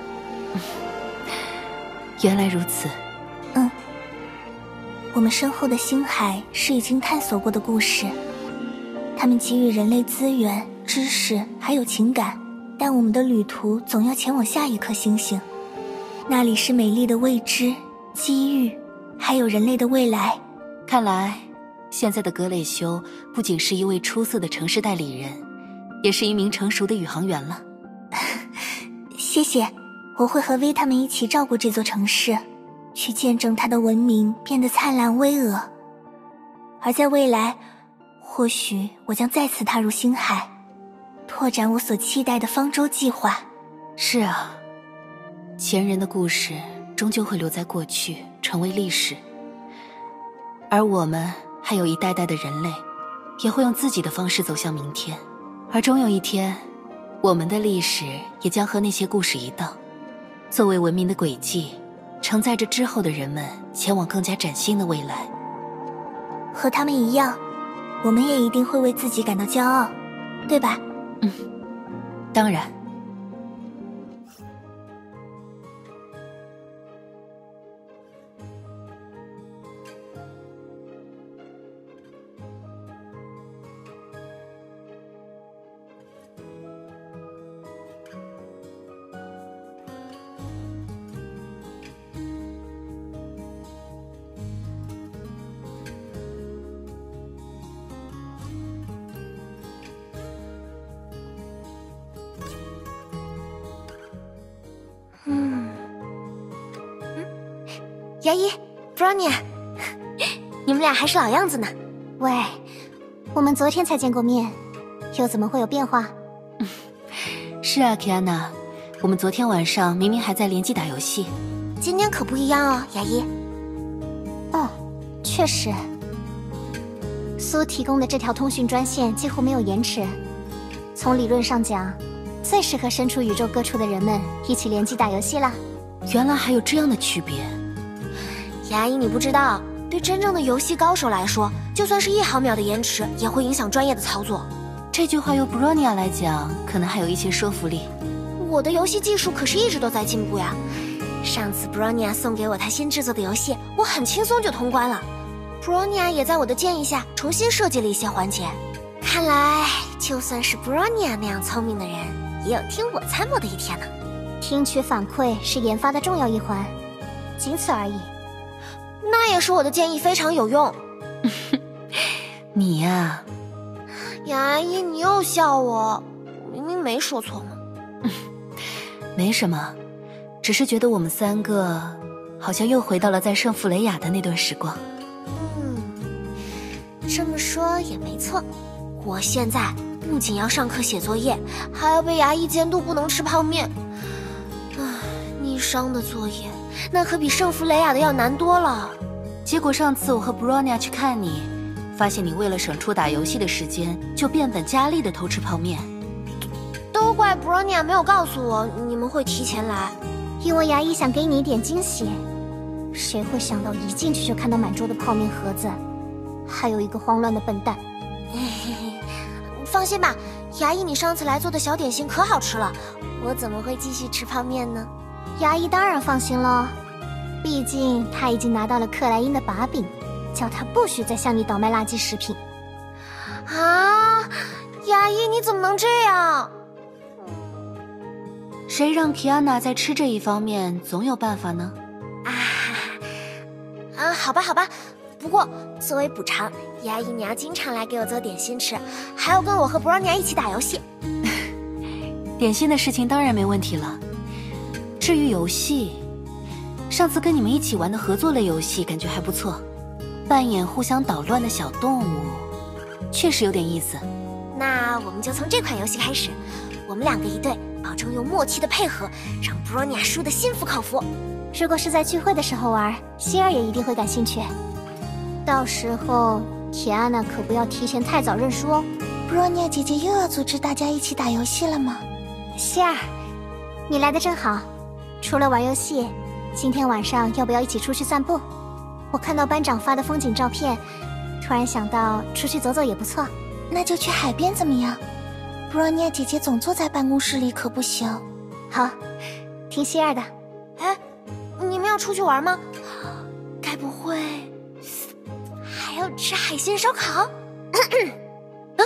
原来如此。 嗯，我们身后的星海是已经探索过的故事，它们给予人类资源、知识还有情感，但我们的旅途总要前往下一颗星星，那里是美丽的未知、机遇还有人类的未来。 看来现在的格蕾修不仅是一位出色的城市代理人，也是一名成熟的宇航员了。 谢谢，我会和薇他们一起照顾这座城市，去见证它的文明变得灿烂巍峨。而在未来，或许我将再次踏入星海，拓展我所期待的方舟计划。 是啊，前人的故事终究会留在过去，成为历史。而我们还有一代代的人类，也会用自己的方式走向明天。而终有一天，我们的历史也将和那些故事一道，作为文明的轨迹，承载着之后的人们前往更加崭新的未来。 和他们一样，我们也一定会为自己感到骄傲，对吧？ 嗯，当然。 牙医 ，Bronya， 你们俩还是老样子呢。 喂，我们昨天才见过面，又怎么会有变化？ 是啊 ，Kiana， 我们昨天晚上明明还在联机打游戏， 今天可不一样哦，牙医。 哦，确实。苏提供的这条通讯专线几乎没有延迟，从理论上讲，最适合身处宇宙各处的人们一起联机打游戏了。 原来还有这样的区别。 牙医，你不知道，对真正的游戏高手来说，就算是一毫秒的延迟，也会影响专业的操作。 这句话由 Bronya 来讲，可能还有一些说服力。 我的游戏技术可是一直都在进步呀。上次 Bronya 送给我他新制作的游戏，我很轻松就通关了。Bronya 也在我的建议下重新设计了一些环节。看来，就算是 Bronya 那样聪明的人，也有听我参谋的一天呢。 听取反馈是研发的重要一环，仅此而已。 那也是我的建议非常有用。 你呀、啊， 牙医，你又笑我，明明没说错嘛。 没什么，只是觉得我们三个好像又回到了在圣弗雷亚的那段时光。 嗯，这么说也没错。我现在不仅要上课写作业，还要被牙医监督不能吃泡面。唉，逆商的作业那可比圣弗雷亚的要难多了。 结果上次我和 Bronya 去看你，发现你为了省出打游戏的时间，就变本加厉的偷吃泡面。 都怪 Bronya 没有告诉我你们会提前来， 因为牙医想给你一点惊喜。谁会想到一进去就看到满桌的泡面盒子，还有一个慌乱的笨蛋。 嘿嘿嘿，放心吧，牙医，你上次来做的小点心可好吃了，我怎么会继续吃泡面呢？ 牙医当然放心了，毕竟他已经拿到了克莱因的把柄，叫他不许再向你倒卖垃圾食品。 啊，牙医你怎么能这样？ 谁让 Kiana 在吃这一方面总有办法呢？ 啊啊，好吧好吧，不过作为补偿，牙医你要经常来给我做点心吃，还要跟我和 Bronya 一起打游戏。 点心的事情当然没问题了。至于游戏，上次跟你们一起玩的合作类游戏感觉还不错，扮演互相捣乱的小动物，确实有点意思。 那我们就从这款游戏开始，我们两个一队，保证用默契的配合，让 Bronya 输得心服口服。 如果是在聚会的时候玩，希儿也一定会感兴趣。到时候 Kiana 可不要提前太早认输哦。 Bronya 姐姐又要组织大家一起打游戏了吗？ 希儿，你来的正好。除了玩游戏，今天晚上要不要一起出去散步？我看到班长发的风景照片，突然想到出去走走也不错。 那就去海边怎么样？ Bronya 姐姐总坐在办公室里可不行。 好，听希儿的。 哎，你们要出去玩吗？该不会还要吃海鲜烧烤？啊！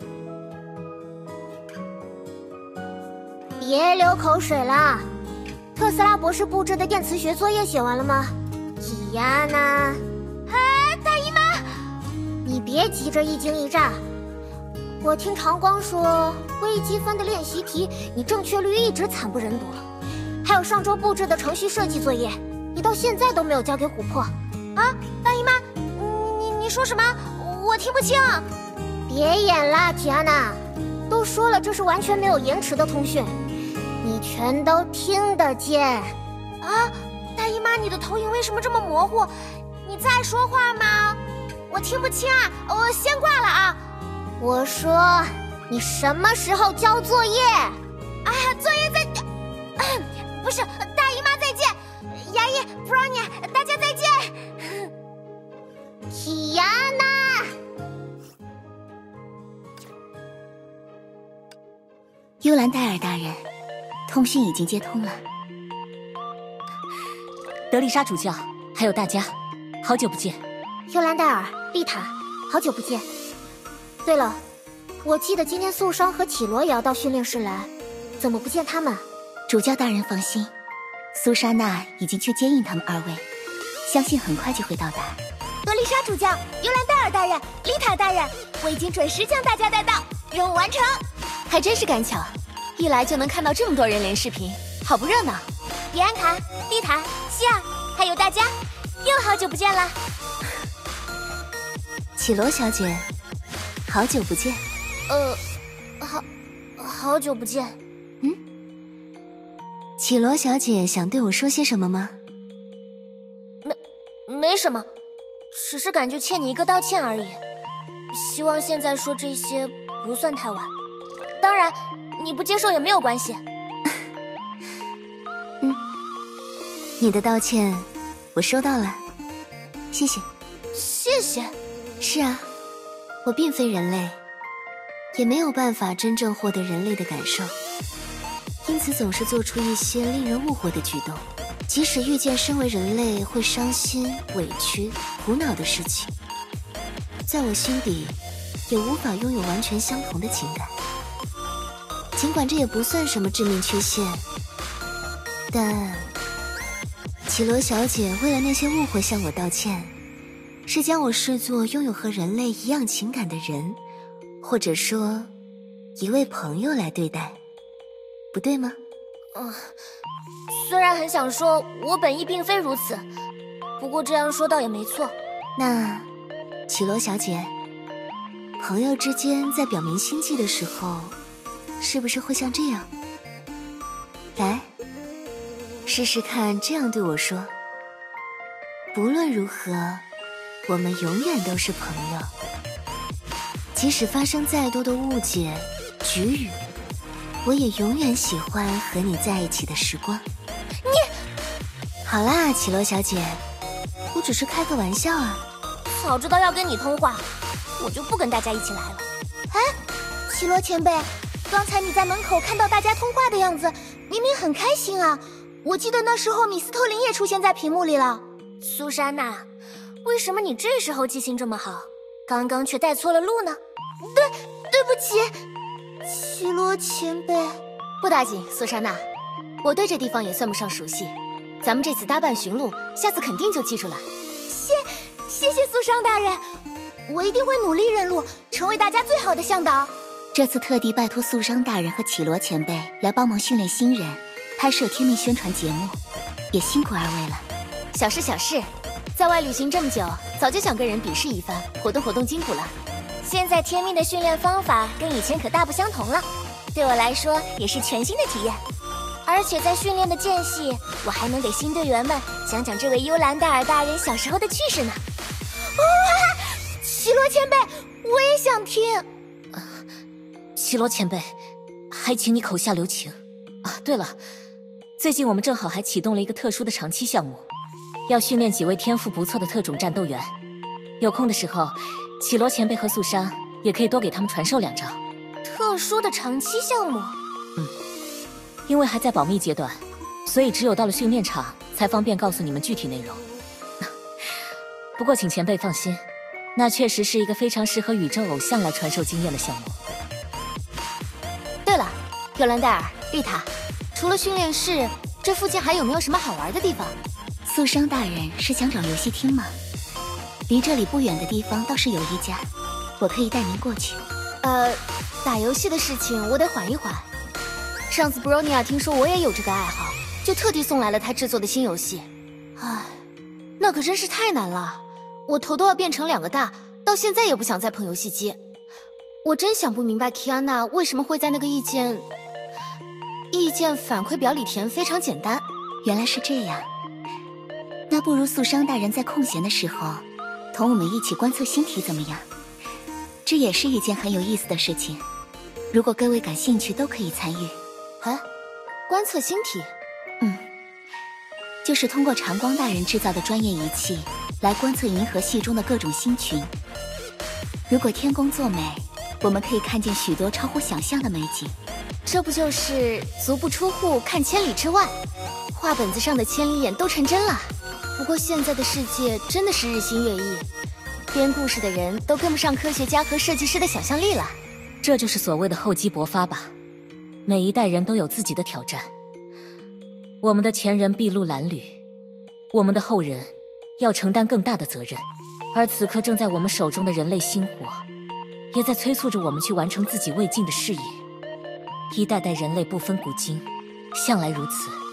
别流口水了。特斯拉博士布置的电磁学作业写完了吗？提亚呢？哎，大姨妈，你别急着一惊一乍。我听唐光说，微积分的练习题你正确率一直惨不忍睹，还有上周布置的程序设计作业，你到现在都没有交给琥珀。啊，大姨妈，你你说什么？我听不清。别演了，提亚娜，都说了这是完全没有延迟的通讯。你全都听得见啊！大姨妈，你的投影为什么这么模糊？你在说话吗？我听不清啊！我先挂了啊！ 我说，你什么时候交作业？ 啊，作业在……不是，大姨妈再见，牙医 Bronya， 大家再见。 提亚娜， 幽兰戴尔大人。通讯已经接通了，德丽莎主教，还有大家，好久不见。 幽兰戴尔、丽塔，好久不见。对了，我记得今天素霜和绮罗也要到训练室来，怎么不见他们？ 主教大人放心，苏莎娜已经去接应他们二位，相信很快就会到达。 德丽莎主教、幽兰戴尔大人、丽塔大人，我已经准时将大家带到，任务完成。 还真是赶巧。一来就能看到这么多人连视频，好不热闹！ 比安卡、丽塔、希尔，还有大家， 又好久不见啦！ 绮罗小姐，好久不见。 呃，好，好久不见。 嗯，绮罗小姐想对我说些什么吗？ 没，没什么，只是感觉欠你一个道歉而已。希望现在说这些不算太晚。当然，你不接受也没有关系。 嗯，你的道歉我收到了，谢谢。 谢谢。 是啊，我并非人类，也没有办法真正获得人类的感受，因此总是做出一些令人误会的举动。即使遇见身为人类会伤心、委屈、苦恼的事情，在我心底也无法拥有完全相同的情感。尽管这也不算什么致命缺陷，但绮罗小姐为了那些误会向我道歉，是将我视作拥有和人类一样情感的人，或者说一位朋友来对待，不对吗？ 嗯，虽然很想说我本意并非如此，不过这样说倒也没错。 那绮罗小姐，朋友之间在表明心迹的时候，是不是会像这样？来，试试看这样对我说：不论如何，我们永远都是朋友。即使发生再多的误解、局语，我也永远喜欢和你在一起的时光。 你， 好啦，绮罗小姐，我只是开个玩笑啊。 早知道要跟你通话，我就不跟大家一起来了。 哎，绮罗前辈，刚才你在门口看到大家通话的样子，明明很开心啊！我记得那时候米斯特林也出现在屏幕里了。 苏珊娜，为什么你这时候记性这么好，刚刚却带错了路呢？ 对，对不起，绮罗前辈。 不打紧，苏珊娜，我对这地方也算不上熟悉。咱们这次搭伴寻路，下次肯定就记住了。 谢，谢谢苏商大人，我一定会努力认路，成为大家最好的向导。 这次特地拜托素商大人和绮罗前辈来帮忙训练新人，拍摄天命宣传节目，也辛苦二位了。 小事小事，在外旅行这么久，早就想跟人比试一番，活动活动筋骨了。 现在天命的训练方法跟以前可大不相同了，对我来说也是全新的体验。而且在训练的间隙，我还能给新队员们讲讲这位幽兰戴尔大人小时候的趣事呢。 哇，绮罗前辈，我也想听。 啊，绮罗前辈，还请你口下留情啊！对了，最近我们正好还启动了一个特殊的长期项目，要训练几位天赋不错的特种战斗员。有空的时候，绮罗前辈和素商也可以多给他们传授两招。 特殊的长期项目？ 嗯，因为还在保密阶段，所以只有到了训练场才方便告诉你们具体内容。不过请前辈放心，那确实是一个非常适合宇宙偶像来传授经验的项目。 对了，幽兰戴尔、丽塔，除了训练室，这附近还有没有什么好玩的地方？ 素商大人是想找游戏厅吗？离这里不远的地方倒是有一家，我可以带您过去。 呃，打游戏的事情我得缓一缓。上次布罗尼亚听说我也有这个爱好，就特地送来了他制作的新游戏。唉，那可真是太难了，我头都要变成两个大，到现在也不想再碰游戏机。我真想不明白提安娜为什么会在那个意见意见反馈表里填非常简单。 原来是这样，那不如素商大人在空闲的时候同我们一起观测星体怎么样？这也是一件很有意思的事情，如果各位感兴趣都可以参与。 啊，观测星体？ 嗯，就是通过长光大人制造的专业仪器来观测银河系中的各种星群。如果天公作美，我们可以看见许多超乎想象的美景。 这不就是足不出户看千里之外，画本子上的千里眼都成真了。不过现在的世界真的是日新月异，编故事的人都跟不上科学家和设计师的想象力了。 这就是所谓的厚积薄发吧。每一代人都有自己的挑战，我们的前人筚路蓝缕，我们的后人要承担更大的责任。而此刻正在我们手中的人类星火，也在催促着我们去完成自己未尽的事业。一代代人类不分古今，向来如此。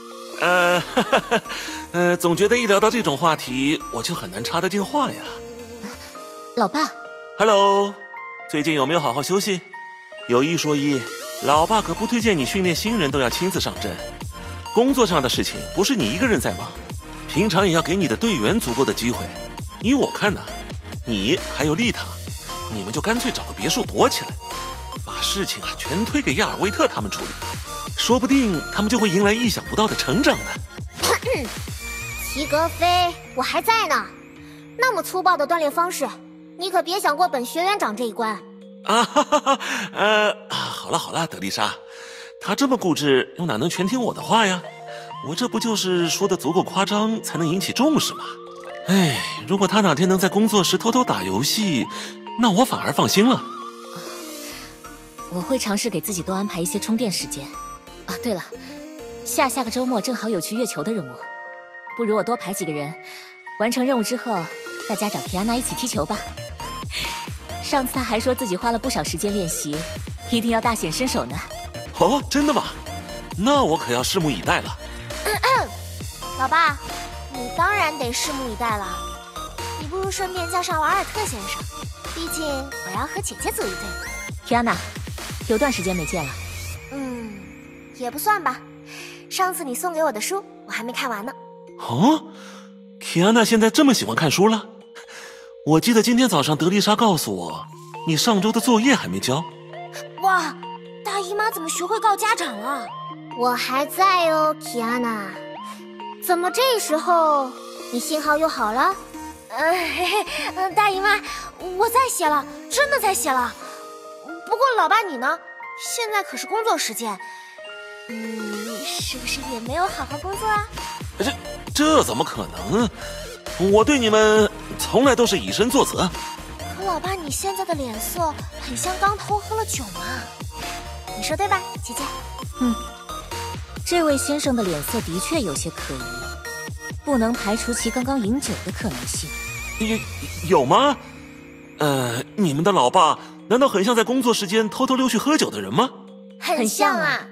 呃，哈哈呃，总觉得一聊到这种话题，我就很难插得进话呀。 老爸 ，Hello， 最近有没有好好休息？有一说一，老爸可不推荐你训练新人都要亲自上阵。工作上的事情不是你一个人在忙，平常也要给你的队员足够的机会。依我看呢，你还有丽塔，你们就干脆找个别墅躲起来，把事情啊全推给亚尔维特他们处理，说不定他们就会迎来意想不到的成长呢。 齐格飞，我还在呢。那么粗暴的锻炼方式，你可别想过本学院长这一关。 啊哈哈哈，呃，好了好了，德丽莎，他这么固执，又哪能全听我的话呀？我这不就是说的足够夸张，才能引起重视吗？哎，如果他哪天能在工作时偷偷打游戏，那我反而放心了。 我会尝试给自己多安排一些充电时间。啊，对了，下下个周末正好有去月球的任务，不如我多排几个人，完成任务之后，大家找皮安娜一起踢球吧。上次他还说自己花了不少时间练习，一定要大显身手呢。 哦，真的吗？那我可要拭目以待了。 嗯嗯，老爸，你当然得拭目以待了。你不如顺便叫上瓦尔特先生，毕竟我要和姐姐组一队。 皮安娜，有段时间没见了。 嗯，也不算吧。上次你送给我的书，我还没看完呢。 哦，皮安娜现在这么喜欢看书了？我记得今天早上德丽莎告诉我，你上周的作业还没交。 哇，大姨妈怎么学会告家长了？我还在哦，皮安娜。怎么这时候你信号又好了？呃，嘿嘿，嗯，大姨妈，我在写了，真的在写了。不过老爸你呢？现在可是工作时间，嗯，是不是也没有好好工作啊？ 这这怎么可能？我对你们从来都是以身作则。 可老爸，你现在的脸色很像刚偷喝了酒嘛，你说对吧，姐姐？ 嗯，这位先生的脸色的确有些可疑，不能排除其刚刚饮酒的可能性。 有有吗？呃，你们的老爸难道很像在工作时间偷偷溜去喝酒的人吗？ 很像啊。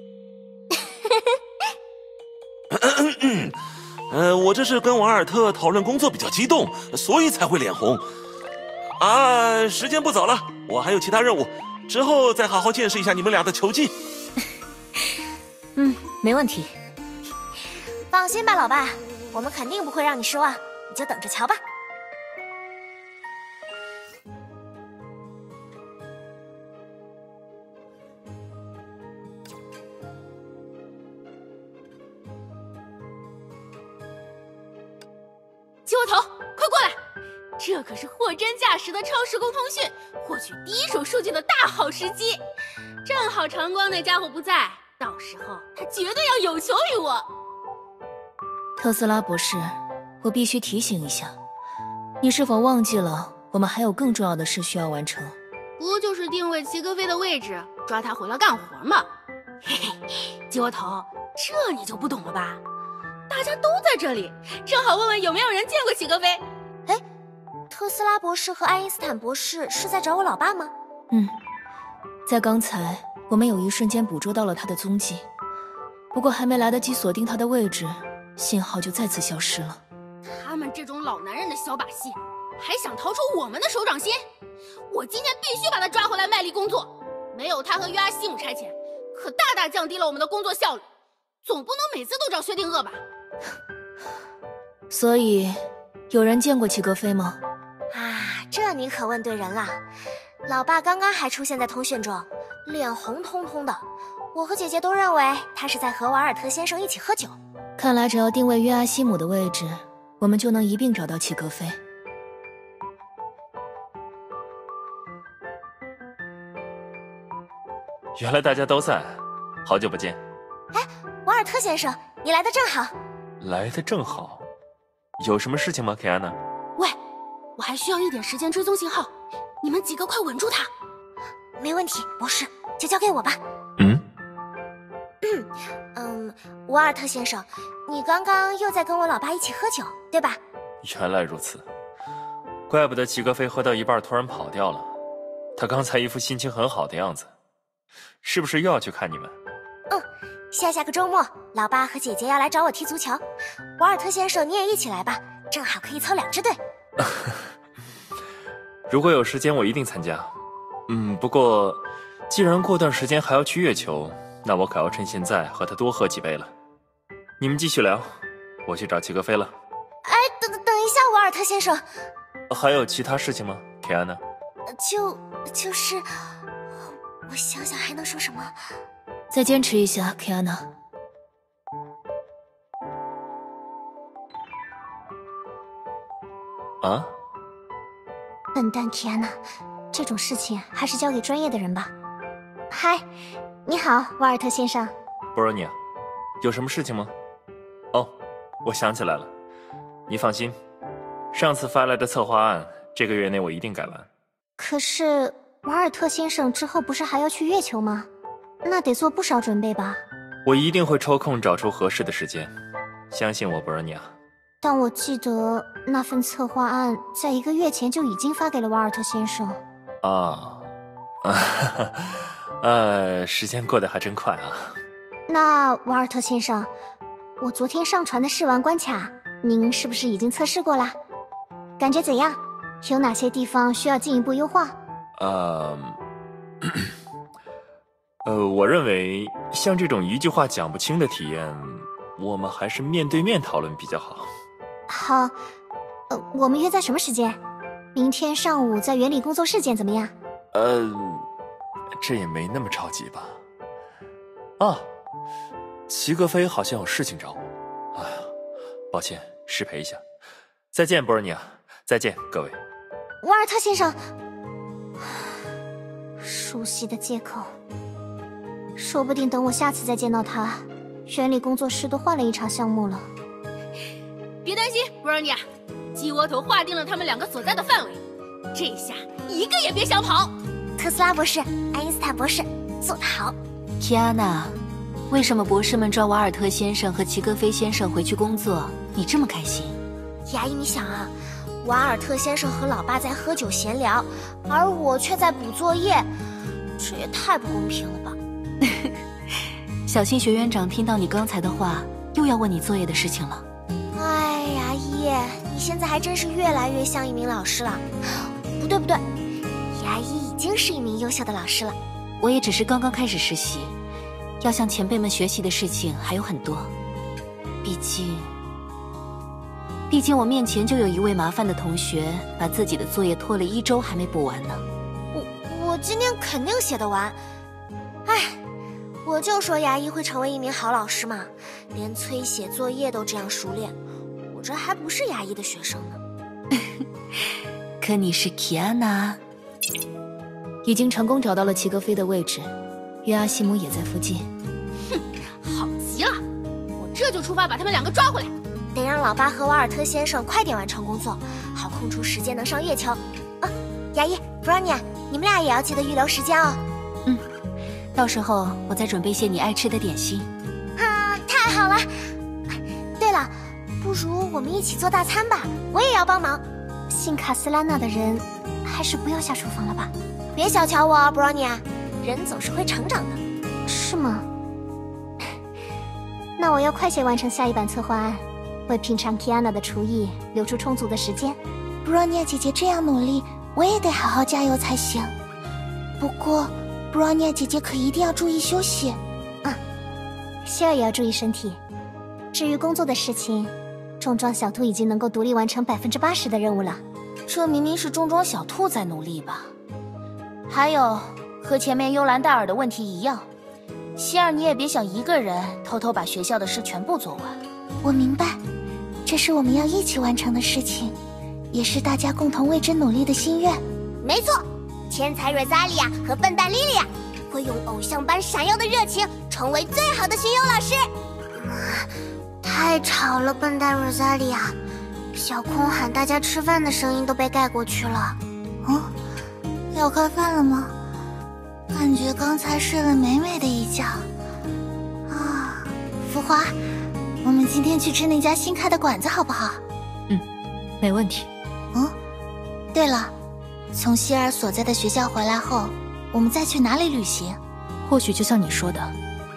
呃，我这是跟瓦尔特讨论工作比较激动，所以才会脸红。啊，时间不早了，我还有其他任务，之后再好好见识一下你们俩的球技。 嗯，没问题。 放心吧，老爸，我们肯定不会让你失望，你就等着瞧吧。 鸡窝头，快过来！这可是货真价实的超时空通讯，获取第一手数据的大好时机。正好长光那家伙不在，到时候他绝对要有求于我。 特斯拉博士，我必须提醒一下，你是否忘记了我们还有更重要的事需要完成？ 不就是定位齐格飞的位置，抓他回来干活吗？嘿嘿，鸡窝头，这你就不懂了吧？大家都在这里，正好问问有没有人见过齐格飞。 哎，特斯拉博士和爱因斯坦博士是在找我老爸吗？ 嗯，在刚才我们有一瞬间捕捉到了他的踪迹，不过还没来得及锁定他的位置，信号就再次消失了。 他们这种老男人的小把戏，还想逃出我们的手掌心？我今天必须把他抓回来卖力工作。没有他和约阿西姆差遣，可大大降低了我们的工作效率。总不能每次都找薛定谔吧？ 所以，有人见过齐格飞吗？ 啊，这你可问对人了。老爸刚刚还出现在通讯中，脸红彤彤的。我和姐姐都认为他是在和瓦尔特先生一起喝酒。 看来只要定位约阿西姆的位置，我们就能一并找到齐格飞。 原来大家都在，好久不见。 哎，瓦尔特先生，你来的正好。 来的正好，有什么事情吗，凯安娜？ 喂，我还需要一点时间追踪信号，你们几个快稳住他。 没问题，博士，就交给我吧。 嗯。 嗯嗯，瓦尔特先生，你刚刚又在跟我老爸一起喝酒，对吧？ 原来如此，怪不得齐格飞喝到一半突然跑掉了。他刚才一副心情很好的样子，是不是又要去看你们？ 嗯， 下下个周末，老爸和姐姐要来找我踢足球，瓦尔特先生你也一起来吧，正好可以凑两支队。 如果有时间，我一定参加。嗯，不过，既然过段时间还要去月球，那我可要趁现在和他多喝几杯了。你们继续聊，我去找齐格飞了。 哎，等等等一下，瓦尔特先生。 还有其他事情吗，凯安娜？ 就就是，我想想还能说什么。 再坚持一下，凯安娜。 啊？ 笨蛋凯安娜，这种事情还是交给专业的人吧。嗨，你好，瓦尔特先生。 波罗尼亚，有什么事情吗？哦，我想起来了，你放心，上次发来的策划案，这个月内我一定改完。 可是瓦尔特先生之后不是还要去月球吗？那得做不少准备吧。 我一定会抽空找出合适的时间，相信我，波罗尼亚。 但我记得那份策划案在一个月前就已经发给了瓦尔特先生。 啊，呃，时间过得还真快啊。 那瓦尔特先生，我昨天上传的试玩关卡，您是不是已经测试过了？感觉怎样？有哪些地方需要进一步优化？ 呃，呃，我认为像这种一句话讲不清的体验，我们还是面对面讨论比较好。 好，呃，我们约在什么时间？明天上午在原理工作室见，怎么样？ 呃，这也没那么着急吧？啊，齐格飞好像有事情找我。哎呀，抱歉，失陪一下。再见，波尔尼亚。再见，各位。 瓦尔特先生，熟悉的借口。说不定等我下次再见到他，原理工作室都换了一场项目了。 别担心，波尔尼亚，鸡窝头划定了他们两个所在的范围，这下一个也别想跑。 特斯拉博士，爱因斯坦博士，做得好。 提安娜，为什么博士们抓瓦尔特先生和齐格飞先生回去工作，你这么开心？ 牙医，你想啊，瓦尔特先生和老爸在喝酒闲聊，而我却在补作业，这也太不公平了吧。 小新学院长听到你刚才的话，又要问你作业的事情了。 哎，牙医，你现在还真是越来越像一名老师了。不对不对，牙医已经是一名优秀的老师了。 我也只是刚刚开始实习，要向前辈们学习的事情还有很多。毕竟，毕竟我面前就有一位麻烦的同学，把自己的作业拖了一周还没补完呢。 我我今天肯定写得完。哎，我就说牙医会成为一名好老师嘛，连催写作业都这样熟练，我这还不是牙医的学生呢。 可你是奇安娜，已经成功找到了齐格飞的位置，约阿西姆也在附近。 哼，好极了，我这就出发把他们两个抓回来。 得让老爸和瓦尔特先生快点完成工作，好空出时间能上月球。啊，牙医布朗尼亚，你们俩也要记得预留时间哦。 嗯，到时候我再准备些你爱吃的点心。 啊，太好了！对了，不如我们一起做大餐吧，我也要帮忙。姓卡斯拉纳的人，还是不要下厨房了吧。别小瞧我，布朗尼亚，人总是会成长的。是吗？那我要快些完成下一版策划案，为品尝 Kiana 的厨艺留出充足的时间。布洛尼亚姐姐这样努力，我也得好好加油才行。不过，布洛尼亚姐姐可一定要注意休息。嗯，希尔也要注意身体。至于工作的事情，重装小兔已经能够独立完成百分之八十的任务了。 这明明是重装小兔在努力吧？还有，和前面幽兰戴尔的问题一样，希尔你也别想一个人偷偷把学校的事全部做完。 我明白，这是我们要一起完成的事情，也是大家共同为之努力的心愿。没错，天才瑞扎利亚和笨蛋莉莉娅会用偶像般闪耀的热情，成为最好的巡游老师。啊，太吵了，笨蛋瑞扎利亚！小空喊大家吃饭的声音都被盖过去了。嗯，要开饭了吗？感觉刚才睡了美美的一觉。啊，浮华，我们今天去吃那家新开的馆子好不好？ 嗯，没问题。 嗯，对了，从希尔所在的学校回来后，我们再去哪里旅行？ 或许就像你说的，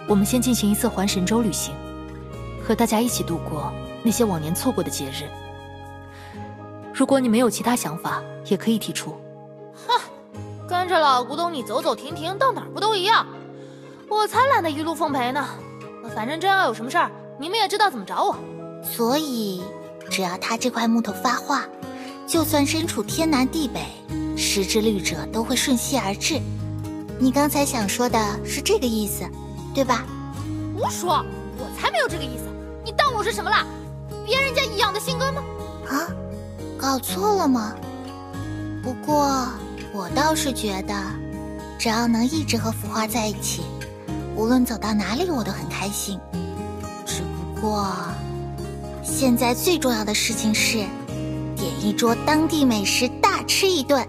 我们先进行一次环神州旅行，和大家一起度过那些往年错过的节日。如果你没有其他想法，也可以提出。 哼，跟着老古董你走走停停，到哪儿不都一样？我才懒得一路奉陪呢。反正真要有什么事儿，你们也知道怎么找我。 所以，只要他这块木头发话，就算身处天南地北，时之律者都会顺隙而至。你刚才想说的是这个意思，对吧？ 胡说，我才没有这个意思。你当我是什么啦？别人家一样的性格吗？ 啊？搞错了吗？不过我倒是觉得，只要能一直和浮华在一起，无论走到哪里我都很开心。只不过，现在最重要的事情是，点一桌当地美食，大吃一顿。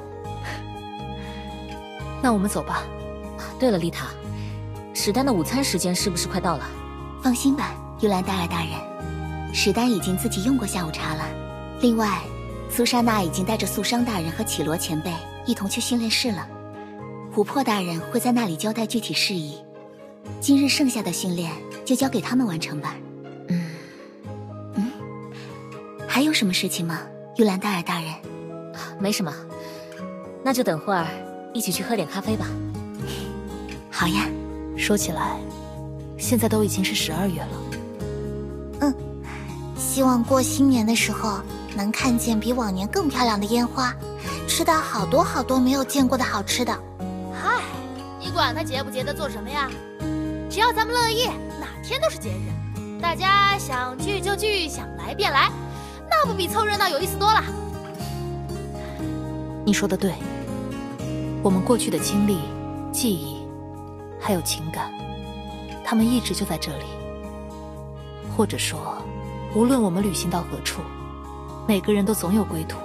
那我们走吧。 对了，丽塔，史丹的午餐时间是不是快到了？ 放心吧，尤兰大尔大人，史丹已经自己用过下午茶了。另外，苏莎娜已经带着素商大人和绮罗前辈一同去训练室了，琥珀大人会在那里交代具体事宜。今日剩下的训练就交给他们完成吧。嗯嗯，还有什么事情吗，尤兰大尔大人？ 没什么，那就等会儿一起去喝点咖啡吧。 好呀。 说起来，现在都已经是十二月了。 嗯，希望过新年的时候能看见比往年更漂亮的烟花，吃到好多好多没有见过的好吃的。 嗨，你管他节不节的做什么呀？只要咱们乐意，哪天都是节日。大家想聚就聚，想来便来，那不比凑热闹有意思多了。 你说的对，我们过去的经历、记忆，还有情感，他们一直就在这里。或者说，无论我们旅行到何处，每个人都总有归途。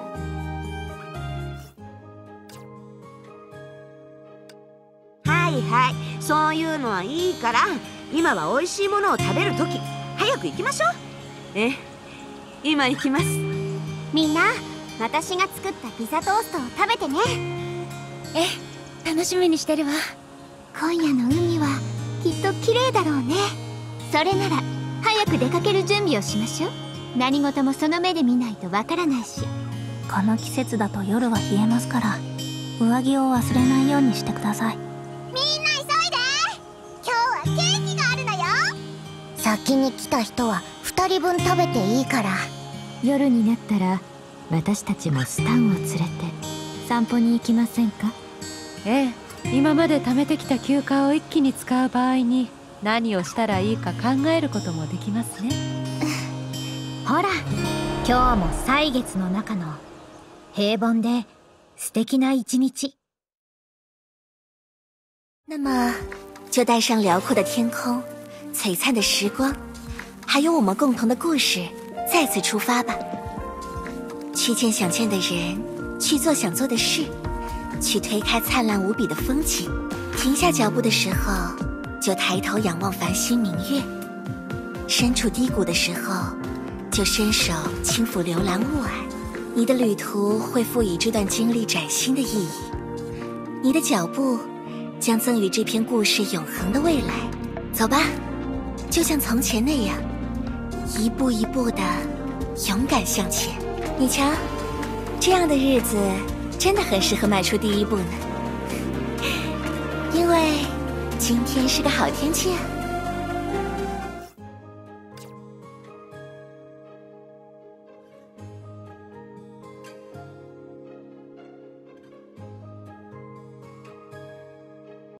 はいはい、そういうのはいいから、今は美味しいものを食べる時、早く行きましょう。え、今行きます。 みんな、私が作ったピザトーストを食べてね。 え、楽しみにしてるわ。 今夜の海はきっと綺麗だろうね。それなら早く出かける準備をしましょう。何事もその目で見ないとわからないし。 この季節だと夜は冷えますから、上着を忘れないようにしてください。 みんな急いで。今日はケーキがあるのよ。先に来た人はふたりぶん食べていいから。 夜になったら私たちもスタンを連れて散歩に行きませんか？ええ、今まで貯めてきた休暇を一気に使う場合に何をしたらいいか考えることもできますね。 ほら、今日も歳月の中の平凡で素敵な一日。 那么，就带上辽阔的天空、璀璨的时光，还有我们共同的故事，再次出发吧。去见想见的人，去做想做的事，去推开灿烂无比的风景。停下脚步的时候，就抬头仰望繁星明月；身处低谷的时候，就伸手轻抚流岚雾霭。你的旅途会赋予这段经历崭新的意义，你的脚步将赠予这篇故事永恒的未来。走吧，就像从前那样，一步一步的勇敢向前。你瞧，这样的日子真的很适合迈出第一步呢。因为今天是个好天气啊。